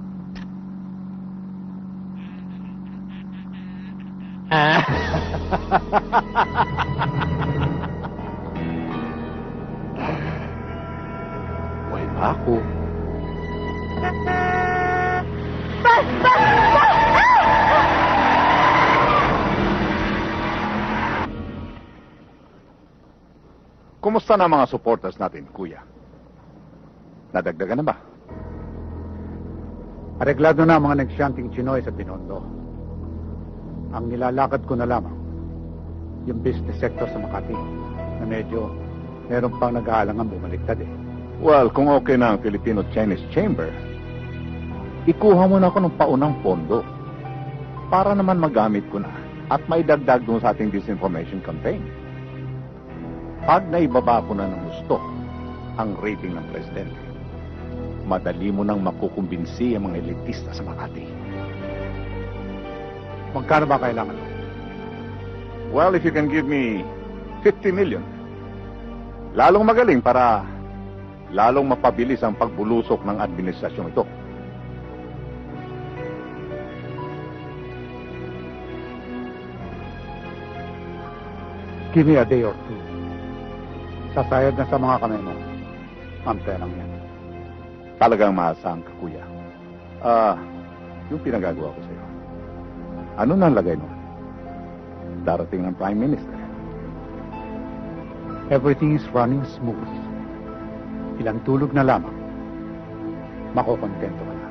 F: Buhay pa ako.
D: Kumusta na mga supporters natin, kuya? Nadagdagan na ba? Areglado na ang mga nagsiyanting Chinoy sa Binondo. Ang nilalakad ko na lamang, yung business sector sa Makati, na medyo meron pang nag-aalangan bumaliktad eh. Well, kung okay na ang Filipino-Chinese Chamber, ikuha mo na ako ng paunang pondo para naman magamit ko na at may dagdag dun sa ating disinformation campaign. Pag naibaba ko na ng gusto ang rating ng presidente, madali mo nang makukumbinsi ang mga elitista sa Makati. Magkano ba kailangan? Well, if you can give me 50 million, lalong magaling para lalong mapabilis ang pagbulusok ng administrasyong ito. Give me a day or two. Sasayad na sa mga kamay mo ang perang yan. Talagang maasahan ka, kuya. Yung pinagagawa ko sa'yo. Ano na lagay mo? Darating ng Prime Minister. Everything is running smooth. Ilang tulog na lamang. Makokontento ka na.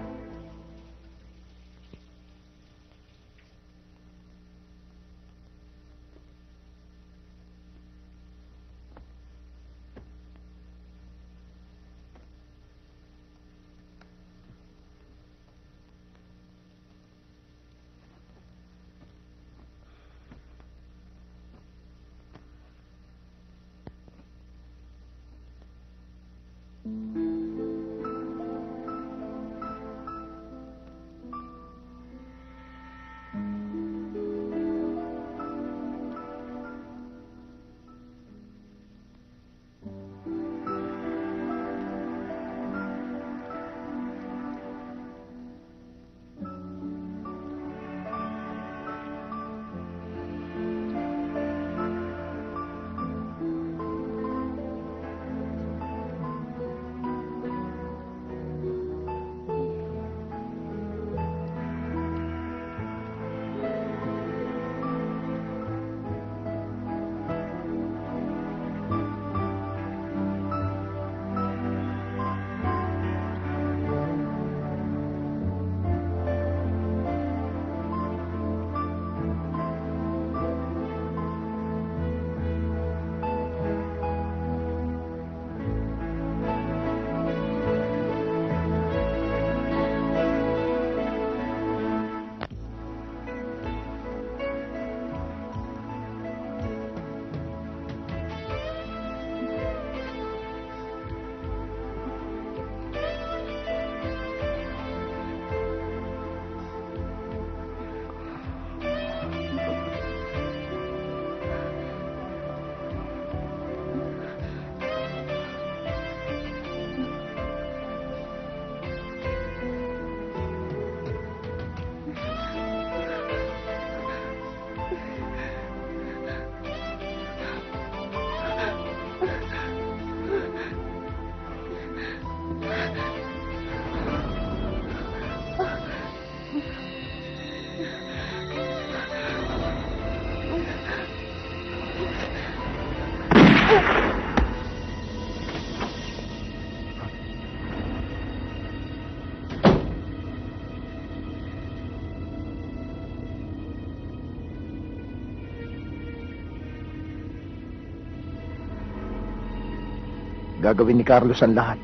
B: Gagawin ni Carlos ang lahat.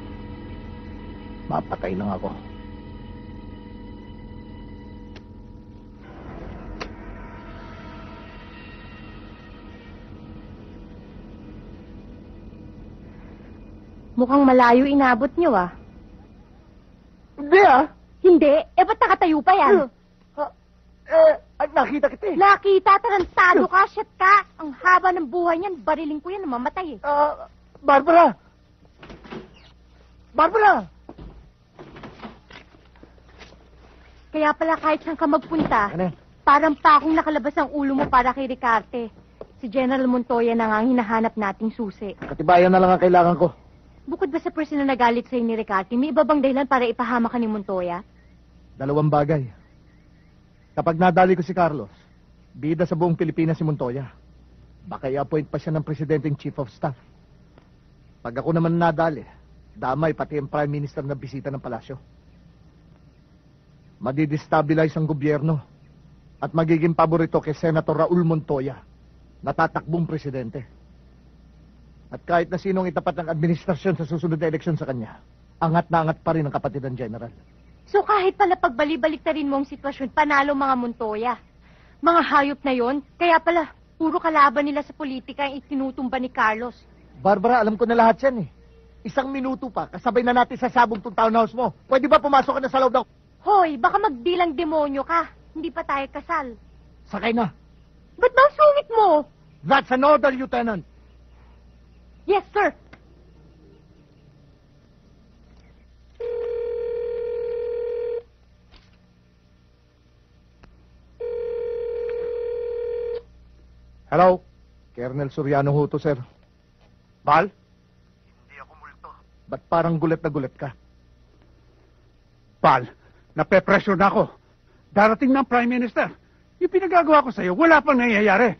B: Mapatay lang ako.
E: Mukhang malayo inabot niyo, ah.
B: Hindi ah!
E: Hindi? Ba't nakatayo pa yan?
B: Nakita kita eh.
E: Nakita, tarantado ka, shit ka. Ang haba ng buhay niyan, bariling ko yan, namamatay eh.
B: Barbara! Barbara!
E: Kaya pala kahit saan ka magpunta,
B: Ano?
E: parang pa akong nakalabas ang ulo mo para kay Ricarte. Si General Montoya na nga ang hinahanap nating susi.
B: Katibayan na lang ang kailangan ko.
E: Bukod ba sa person na nagalit sa'yo ni Ricarte, may iba bang dahilan para ipahama ka ni Montoya?
B: Dalawang bagay. Kapag nadali ko si Carlos, bida sa buong Pilipinas si Montoya. Baka i-appoint pa siya ng Presidenteng Chief of Staff. Pag ako naman nadali, damay pati ang Prime Minister na bisita ng palasyo. Madidestabilize ang gobyerno at magiging paborito kay Senator Raul Montoya na tatakbong presidente. At kahit na sinong itapat ng administrasyon sa susunod na eleksyon sa kanya, angat na angat pa rin ang kapatid ng General.
E: So kahit pala pagbali-baliktarin mo ang sitwasyon, panalo mga Montoya. Mga hayop na yon, kaya pala puro kalaban nila sa politika ang itinutumba ni Carlos.
B: Barbara, alam ko na lahat yan eh. 1 minuto pa, kasabay na natin sa sabong tong townhouse mo. Pwede ba pumasok ka na sa loob ng...
E: Hoy, baka magbilang demonyo ka. Hindi pa tayo kasal.
B: Sakay na.
E: Ba't ba ang sungit mo?
B: That's an order, Lieutenant.
E: Yes, sir.
B: Hello? Colonel Soriano ho to, sir.
D: Bal?
B: Ba't parang gulat na gulat ka?
D: Bal, nape-pressure na ako. Darating ng Prime Minister. Yung pinagagawa ko sa'yo, wala pang nangyayari.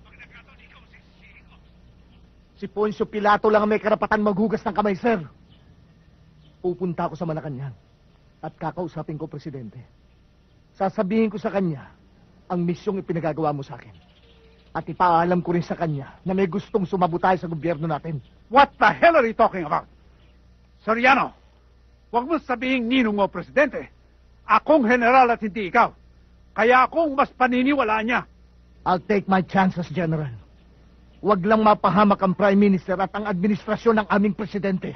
B: Si Poncio Pilato lang ang may karapatan maghugas ng kamay, sir. Pupunta ako sa Malacanang at kakausapin ko, Presidente. Sasabihin ko sa kanya ang misyong ipinagagawa mo sa akin. At ipaalam ko rin sa kanya na may gustong sumabotay sa gobyerno natin.
D: What the hell are you talking about? Soriano, huwag mo sabihing ninong mo, Presidente. Akong general at hindi ikaw. Kaya akong mas paniniwalaan niya.
B: I'll take my chances, General. Huwag lang mapahamak ang Prime Minister at ang administrasyon ng aming Presidente.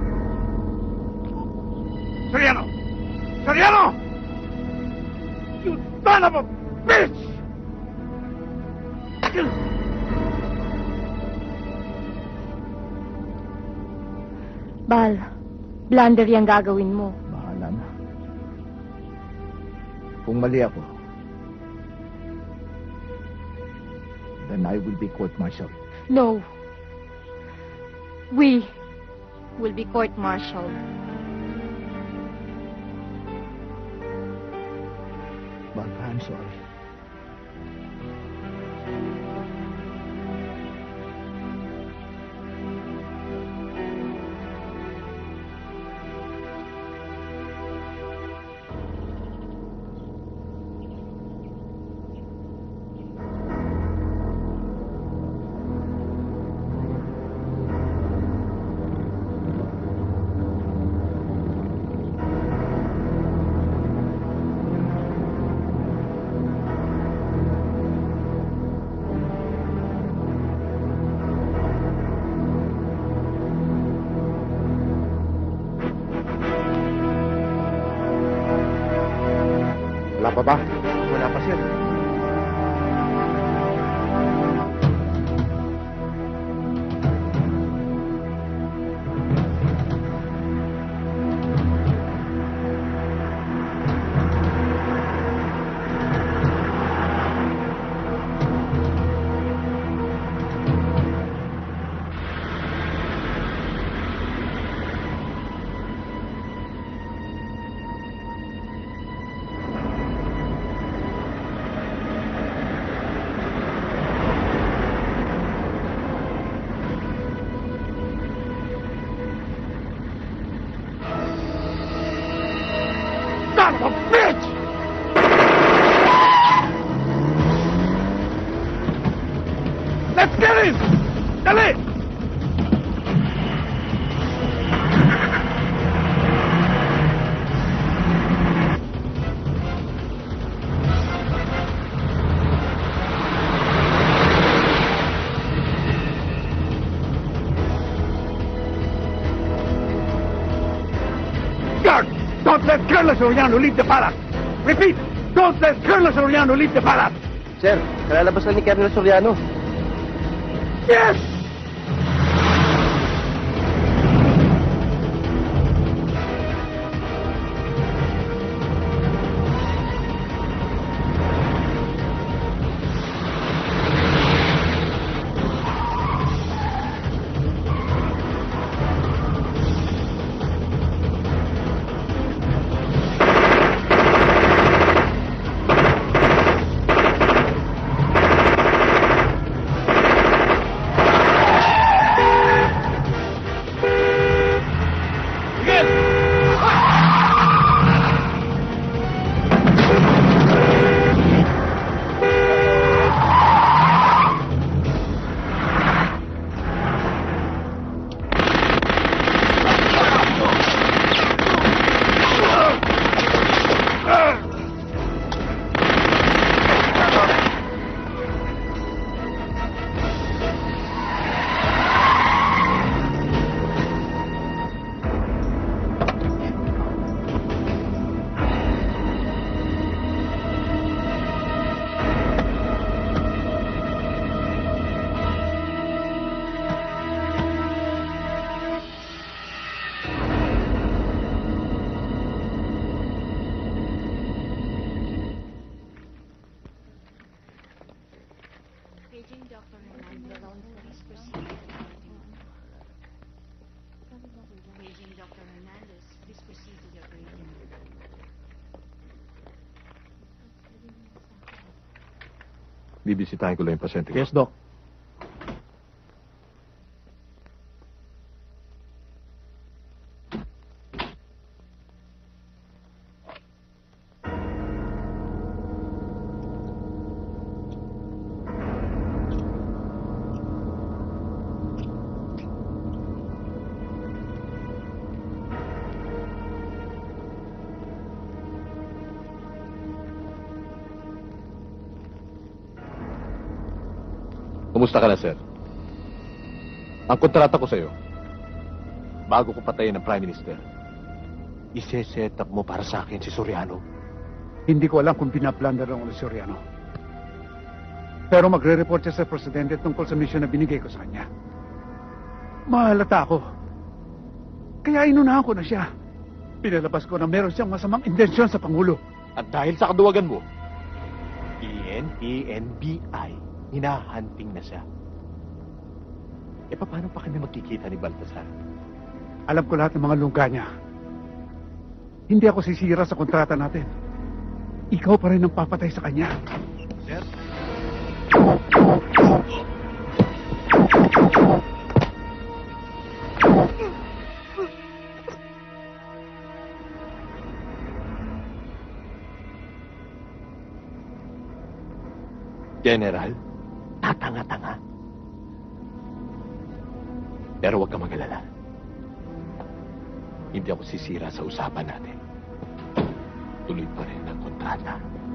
D: Soriano! Soriano! You son of a bitch!
E: Bal, blunder yung gagawin mo.
B: Bahala na. Kung mali ako, then I will be court-martialed.
E: No. We will be court-martialed.
B: Barbara, I'm sorry.
D: Wala pa ba?
B: Wala pa, sir.
D: Son of a bitch! Let's get in! Dali! Guard! Don't let Colonel Soriano leave the palace! Repeat! Don't let Colonel Soriano leave the palace!
H: Sir, kalalabas lang ni Colonel Soriano.
D: Yes!
F: Bibisitahin ko lang yung pasyente ko.
B: Yes, Doc.
F: Kumusta ka na, sir? Ang kontrata ko sa'yo, bago ko patayin ng Prime Minister, ise-set up mo para sa akin si Soriano.
D: Hindi ko alam kung pinaplandar ng Soriano. Pero magre-report siya sa presidente tungkol sa mission na binigay ko sa kanya. Mahalata ako. Kaya inunahan ko na siya. Pinalabas ko na meron siyang masamang intensyon sa Pangulo.
F: At dahil sa kaduwagan mo, NBI, hinahunting na siya. E paano pa kami magkikita ni Baltasar?
D: Alam ko lahat ng mga lungga niya. Hindi ako sisira sa kontrata natin. Ikaw pa rin ang papatay sa kanya.
F: Sir? General, tatanga-tanga. Pero huwag ka mag-alala. Hindi ako sisira sa usapan natin. Tuloy pa rin ang kontrata.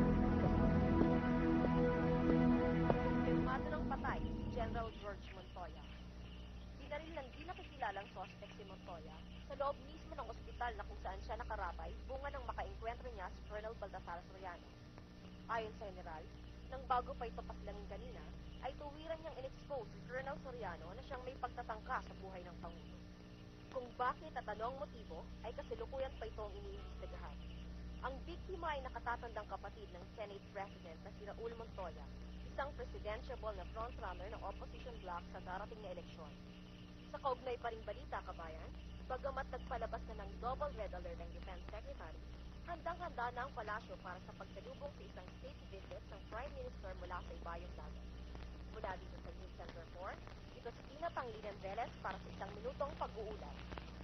E: Mado ng patay, si General George Montoya. Binaril ng di nakikilalang suspect si Montoya sa loob mismo ng ospital na kung saan siya nakarabay, bunga ng makaengkwentro niya si Colonel Baltasar Soriano. Ayon sa general, nang bago pa ito paslangin kanina, ay tuwiran niyang in-expose si Colonel Soriano na siyang may pagtatangka sa buhay ng Pangulo. Kung bakit at anong motibo, ay kasalukuyan pa itong iniimbestigahan. Ang biktima ay nakatatandang kapatid ng Senate President na si Raul Montoya, isang presidentiable na frontrunner ng opposition bloc sa darating na eleksyon. Sa kaugnay pa ring balita, kabayan, bagamat nagpalabas na ng double red alert ang Defense Secretary, handang-handa na ang palasyo para sa pagsalubong sa isang state visit ng Prime Minister mula sa ibayong dagat. Mula dito sa News Center 4, ito si Tina Pangilinan Velez para sa isang minutong pag-uulat.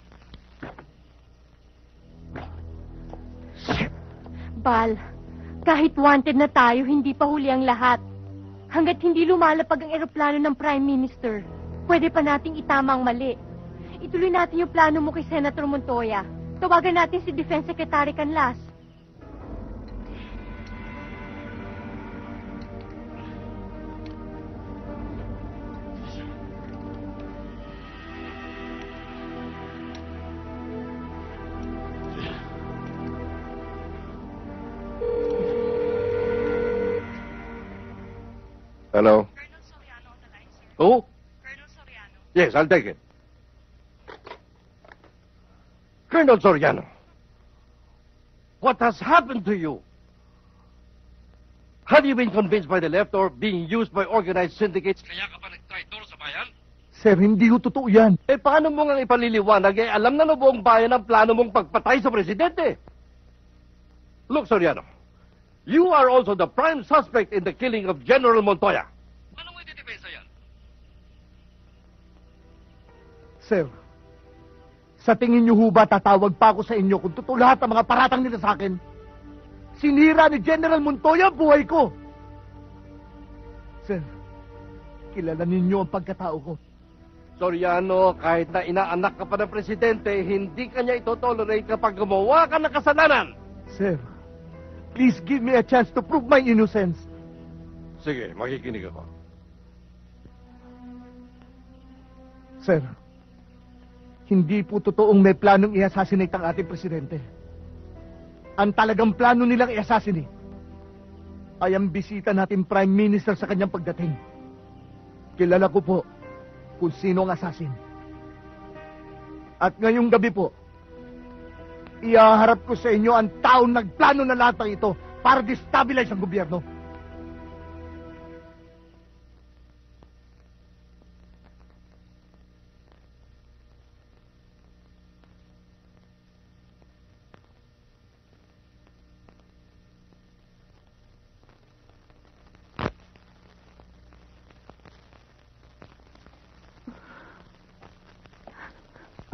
E: Bal, kahit wanted na tayo, hindi pa huli ang lahat. Hanggat hindi lumalapag ang eroplano ng Prime Minister, pwede pa nating itama ang mali. Ituloy natin yung plano mo kay Senator Montoya. Tawagan natin si Defense Secretary Canlas.
F: Hello?
I: Colonel Soriano on the line, sir.
F: Who?
I: Colonel Soriano.
F: Yes, I'll take it. Colonel Soriano, what has happened to you? Have you been convinced by the left or being used by organized syndicates? Kaya ka ba nag-traitor sa bayan?
B: Sir, hindi ko totoo yan.
F: Eh, paano mo nga ipaliliwanag? Eh, alam na ng buong bayan ang plano mong pagpatay sa presidente. Look, Soriano, you are also the prime suspect in the killing of General Montoya. Ano mo itidepensa yan?
B: Sir, sa tingin niyo ho ba tatawag pa ako sa inyo kung totoo lahat ang mga paratang nila sa akin? Sinira ni General Montoya ang buhay ko. Sir, kilala ninyo ang pagkatao ko.
F: Soriano, kahit na inaanak ka pa ng presidente, hindi ka niya itotolerate kapag gumawa ka ng kasalanan.
B: Sir, please give me a chance to prove my innocence.
F: Sige, makikinig ako.
B: Sir, hindi po totoong may planong i-assassinate ang ating presidente. Ang talagang plano nilang i-assassinate ay ang bisita natin Prime Minister sa kanyang pagdating. Kilala ko po kung sino ang assassin. At ngayong gabi po, ihaharap ko sa inyo ang taong nagplano na lahat ng ito para destabilize ang gobyerno.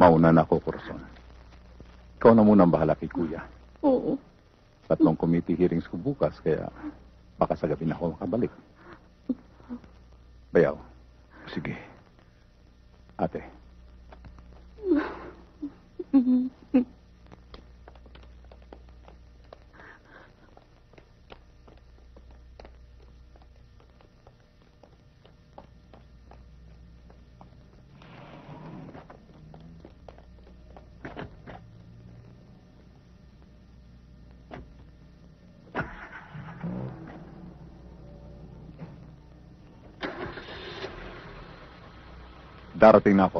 D: Mauna na ako, Corazon. Ikaw na muna ang bahala kay Kuya.
E: Oo.
D: 3 committee hearings ko bukas, kaya baka sa gabi na ako makabalik. Bayaw. Sige. Ate. Darating na ako.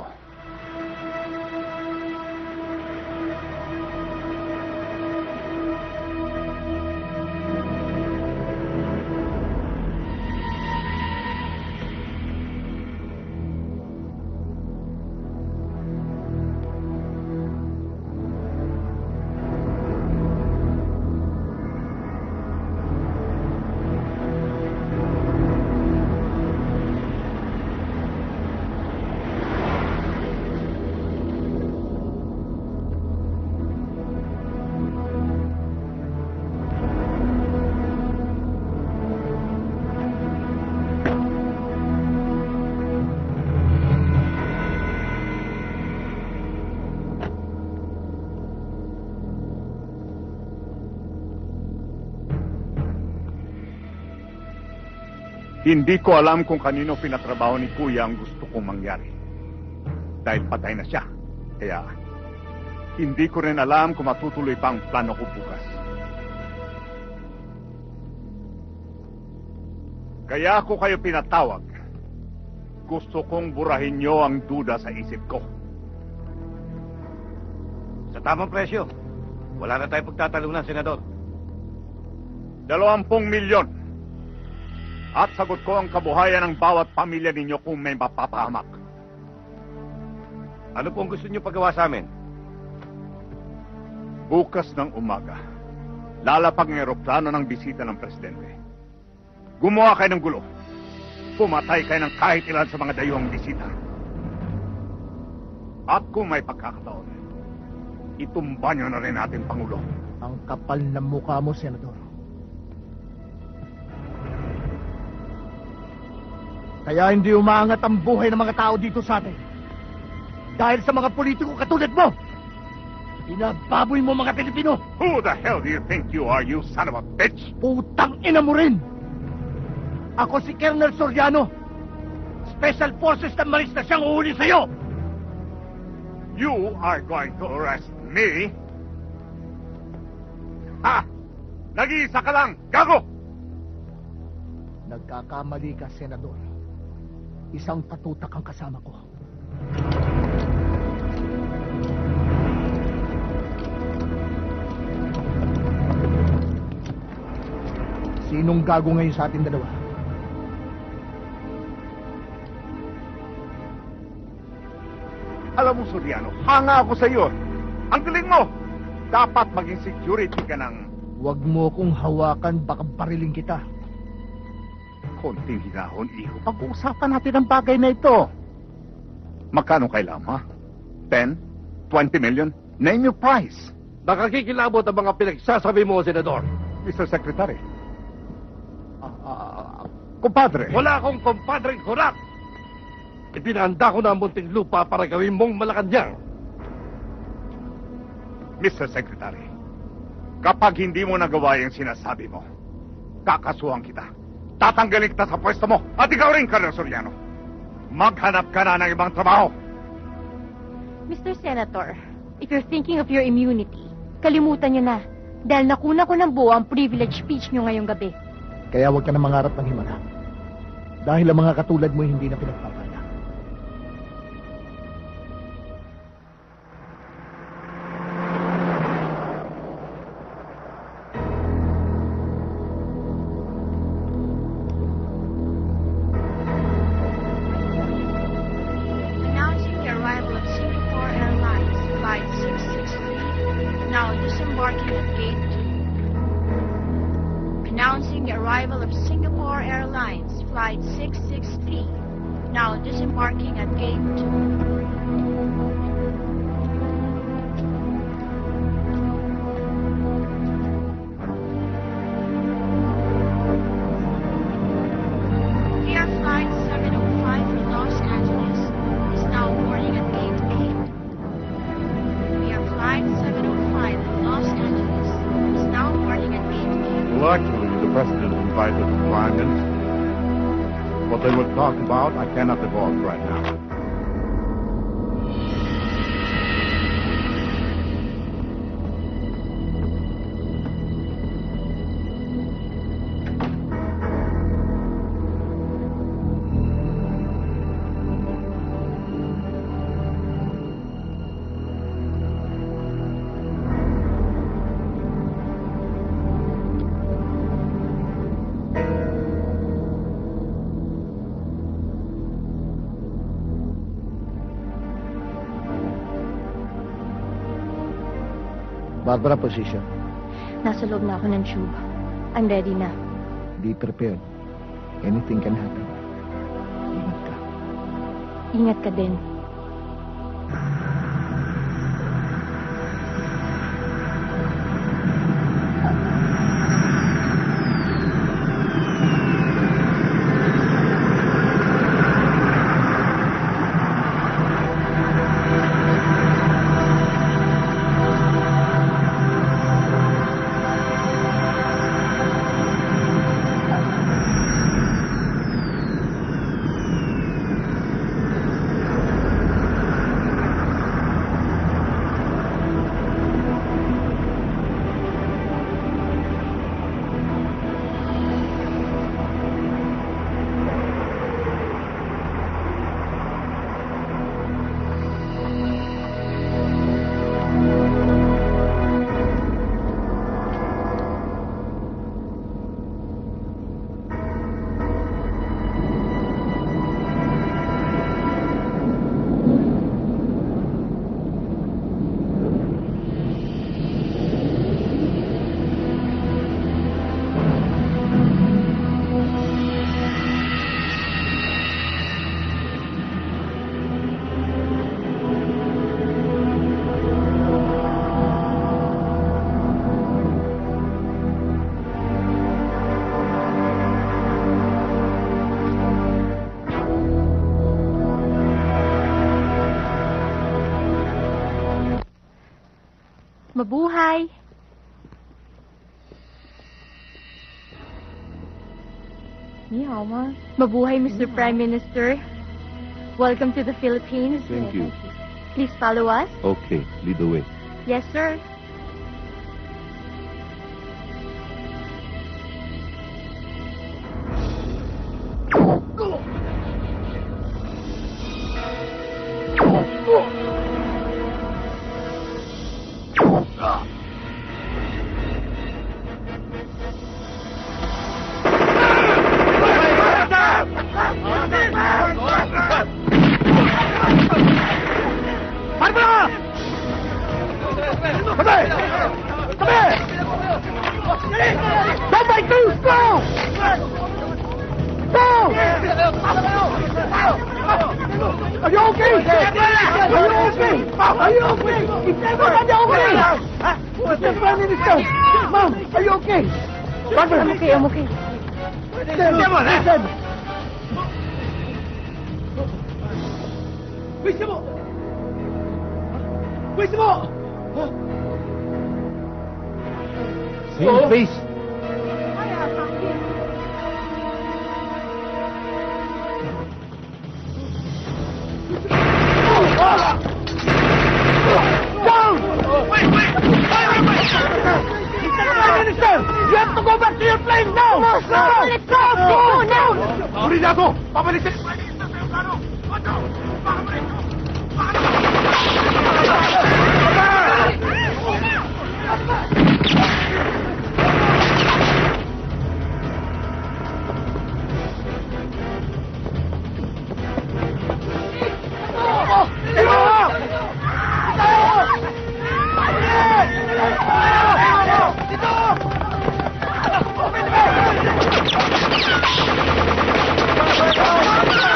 D: Hindi ko alam kung kanino pinatrabaho ni Kuya ang gusto kong mangyari. Dahil patay na siya. Kaya, hindi ko rin alam kung matutuloy pa ang plano ko bukas. Kaya ako kayo pinatawag. Gusto kong burahin niyo ang duda sa isip ko.
F: Sa tamang presyo, wala na tayong pagtatalunan, Senador.
D: 20 milyon. At sagot ko ang kabuhayan ng bawat pamilya ninyo kung may mapapahamak.
F: Ano pong gusto niyo pagawa sa amin?
D: Bukas ng umaga, lalapag ng eroplano ng bisita ng presidente. Gumawa kayo ng gulo. Pumatay kayo ng kahit ilan sa mga dayuhang bisita. At kung may pagkakataon, itumba nyo na rin natin, Pangulo.
B: Ang kapal ng mukha mo, Senador. Kaya hindi umaangat ang buhay ng mga tao dito sa atin. Dahil sa mga politiko katulad mo. Pinababoy mo mga Pilipino.
D: Who the hell do you think you are, you son of a bitch?
B: Putang ina mo rin. Ako si Colonel Soriano. Special Forces ng Maris na siyang uhuli sa'yo.
D: You are going to arrest me? Ha! Nag-iisa ka lang, gago!
B: Nagkakamali ka, Senador. Isang patutak ang kasama ko. Sinong gago ngayon sa ating dalawa?
D: Alam mo, Soriano, hanga ako sa iyo. Ang galing mo! Dapat maging security ka ng...
B: Huwag mo kong hawakan, baka bariling kita.
D: Konting hinahon, iho. Pag-uusapan natin ang bagay na ito. Magkano kailangan, ha? 10? 20 million? Name your price.
F: Nakakikilabot ang mga pinagsasabi mo, Senador.
D: Mr. Secretary. Kumpadre.
F: Wala akong kumpadreng kurap. Ipinahanda ko na ang munting lupa para gawin mong Malacanang.
D: Mr. Secretary, kapag hindi mo nagawa yung sinasabi mo, kakasuhan kita. Tatanggalin kita sa pwesto mo at ikaw rin, Colonel Soriano. Maghanap ka na ng ibang trabaho.
E: Mr. Senator, if you're thinking of your immunity, kalimutan niyo na. Dahil nakuna ko ng buo ang privilege speech niyo ngayong gabi.
B: Kaya huwag ka na mangarap ng himala. Dahil ang mga katulad mo hindi na pinagpapala.
C: Announcing the arrival of Singapore Airlines Flight 663, now disembarking at Gate 2. Announcing the arrival of Singapore Airlines Flight 663, now disembarking at Gate 2.
F: What they will talk about, I cannot divulge right now.
B: Barbara, position.
E: Nasa loob na ako ng tube. I'm ready na.
B: Be prepared. Anything can happen. Ingat ka.
E: Ingat ka din. Mabuhay! Ni hao ma? Mabuhay, Mr. Prime Minister. Welcome to the Philippines.
F: Thank you.
E: Please follow us.
F: Okay, lead the way.
E: Yes, sir.
A: Are you okay? Are you okay? Are you okay? Are you okay? Mr. Prime Minister! Ma'am, are you okay?
E: I'm okay, I'm okay.
A: Listen!
B: Same face.
A: You have to go back to your plane now! No, sir! Let's go! Go now!
F: Huli na ako! Papalisin!
A: Dito!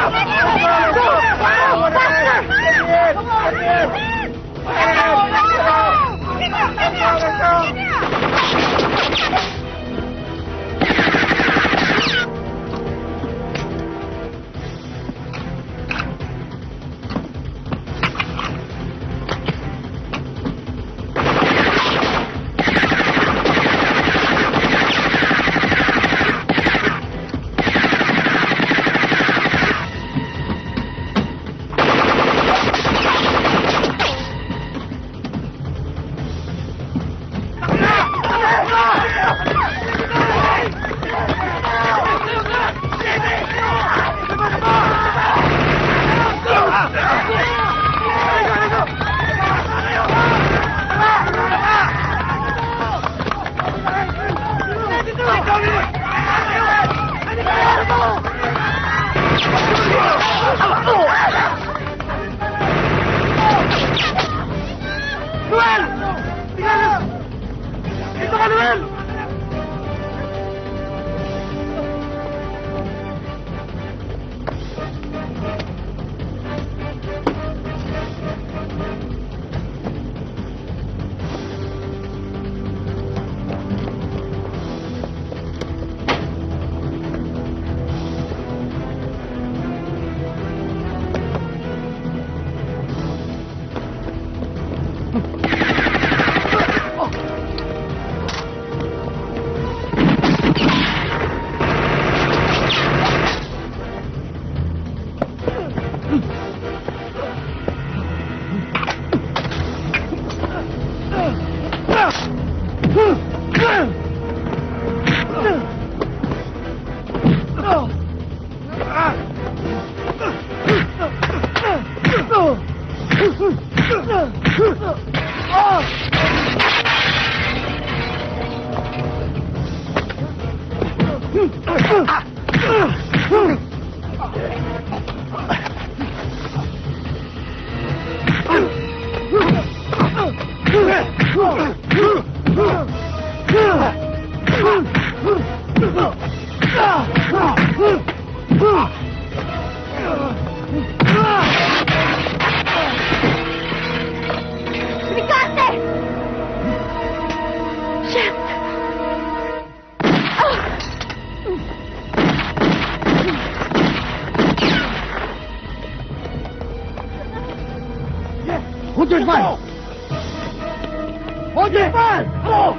E: Ricarte! Shit!
F: Hold your fire! Hold your fire! Oh!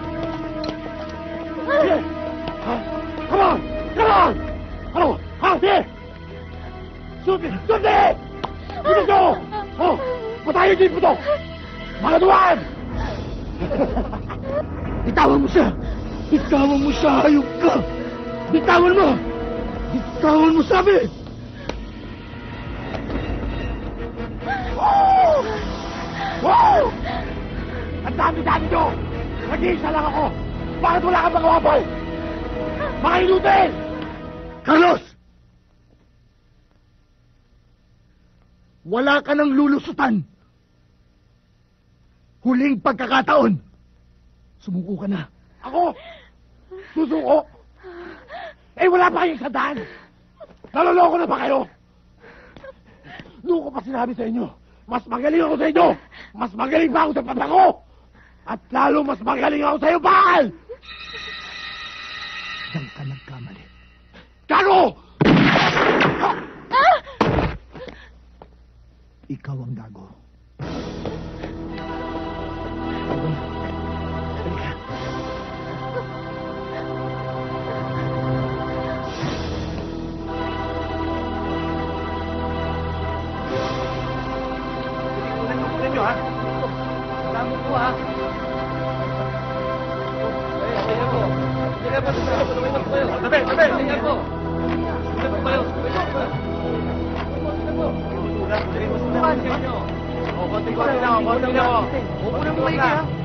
F: Come on! Come on! Hello! Out here! Shoot it! Shoot it! Shoot it! Oh! Patayin din mo to! Mga duwan! Bitawan mo siya! Bitawan mo siya! Hayop ka! Bitawan mo! Bitawan mo sabi! Oh! Wow! Ang dami-dami nyo! Nag-iisa lang ako! Bakit wala kang mga wapal? Mga inutil! Carlos! Wala ka ng lulusutan! Huling pagkakataon! Sumuko ka na. Ako? Susuko? Eh, wala pa kayong sandaan! Naloloko na ba kayo? Noon ko pa sinabi sa inyo, mas magaling ako sa inyo! Mas magaling pa ako sa papa ko! At lalo mas magaling ako sa iyo, bakal! Diyan ka nagkamali. Gago! Ikaw ang gago.
B: Konti-konti lang, konti lang. Huwag mo na bumalik, ha?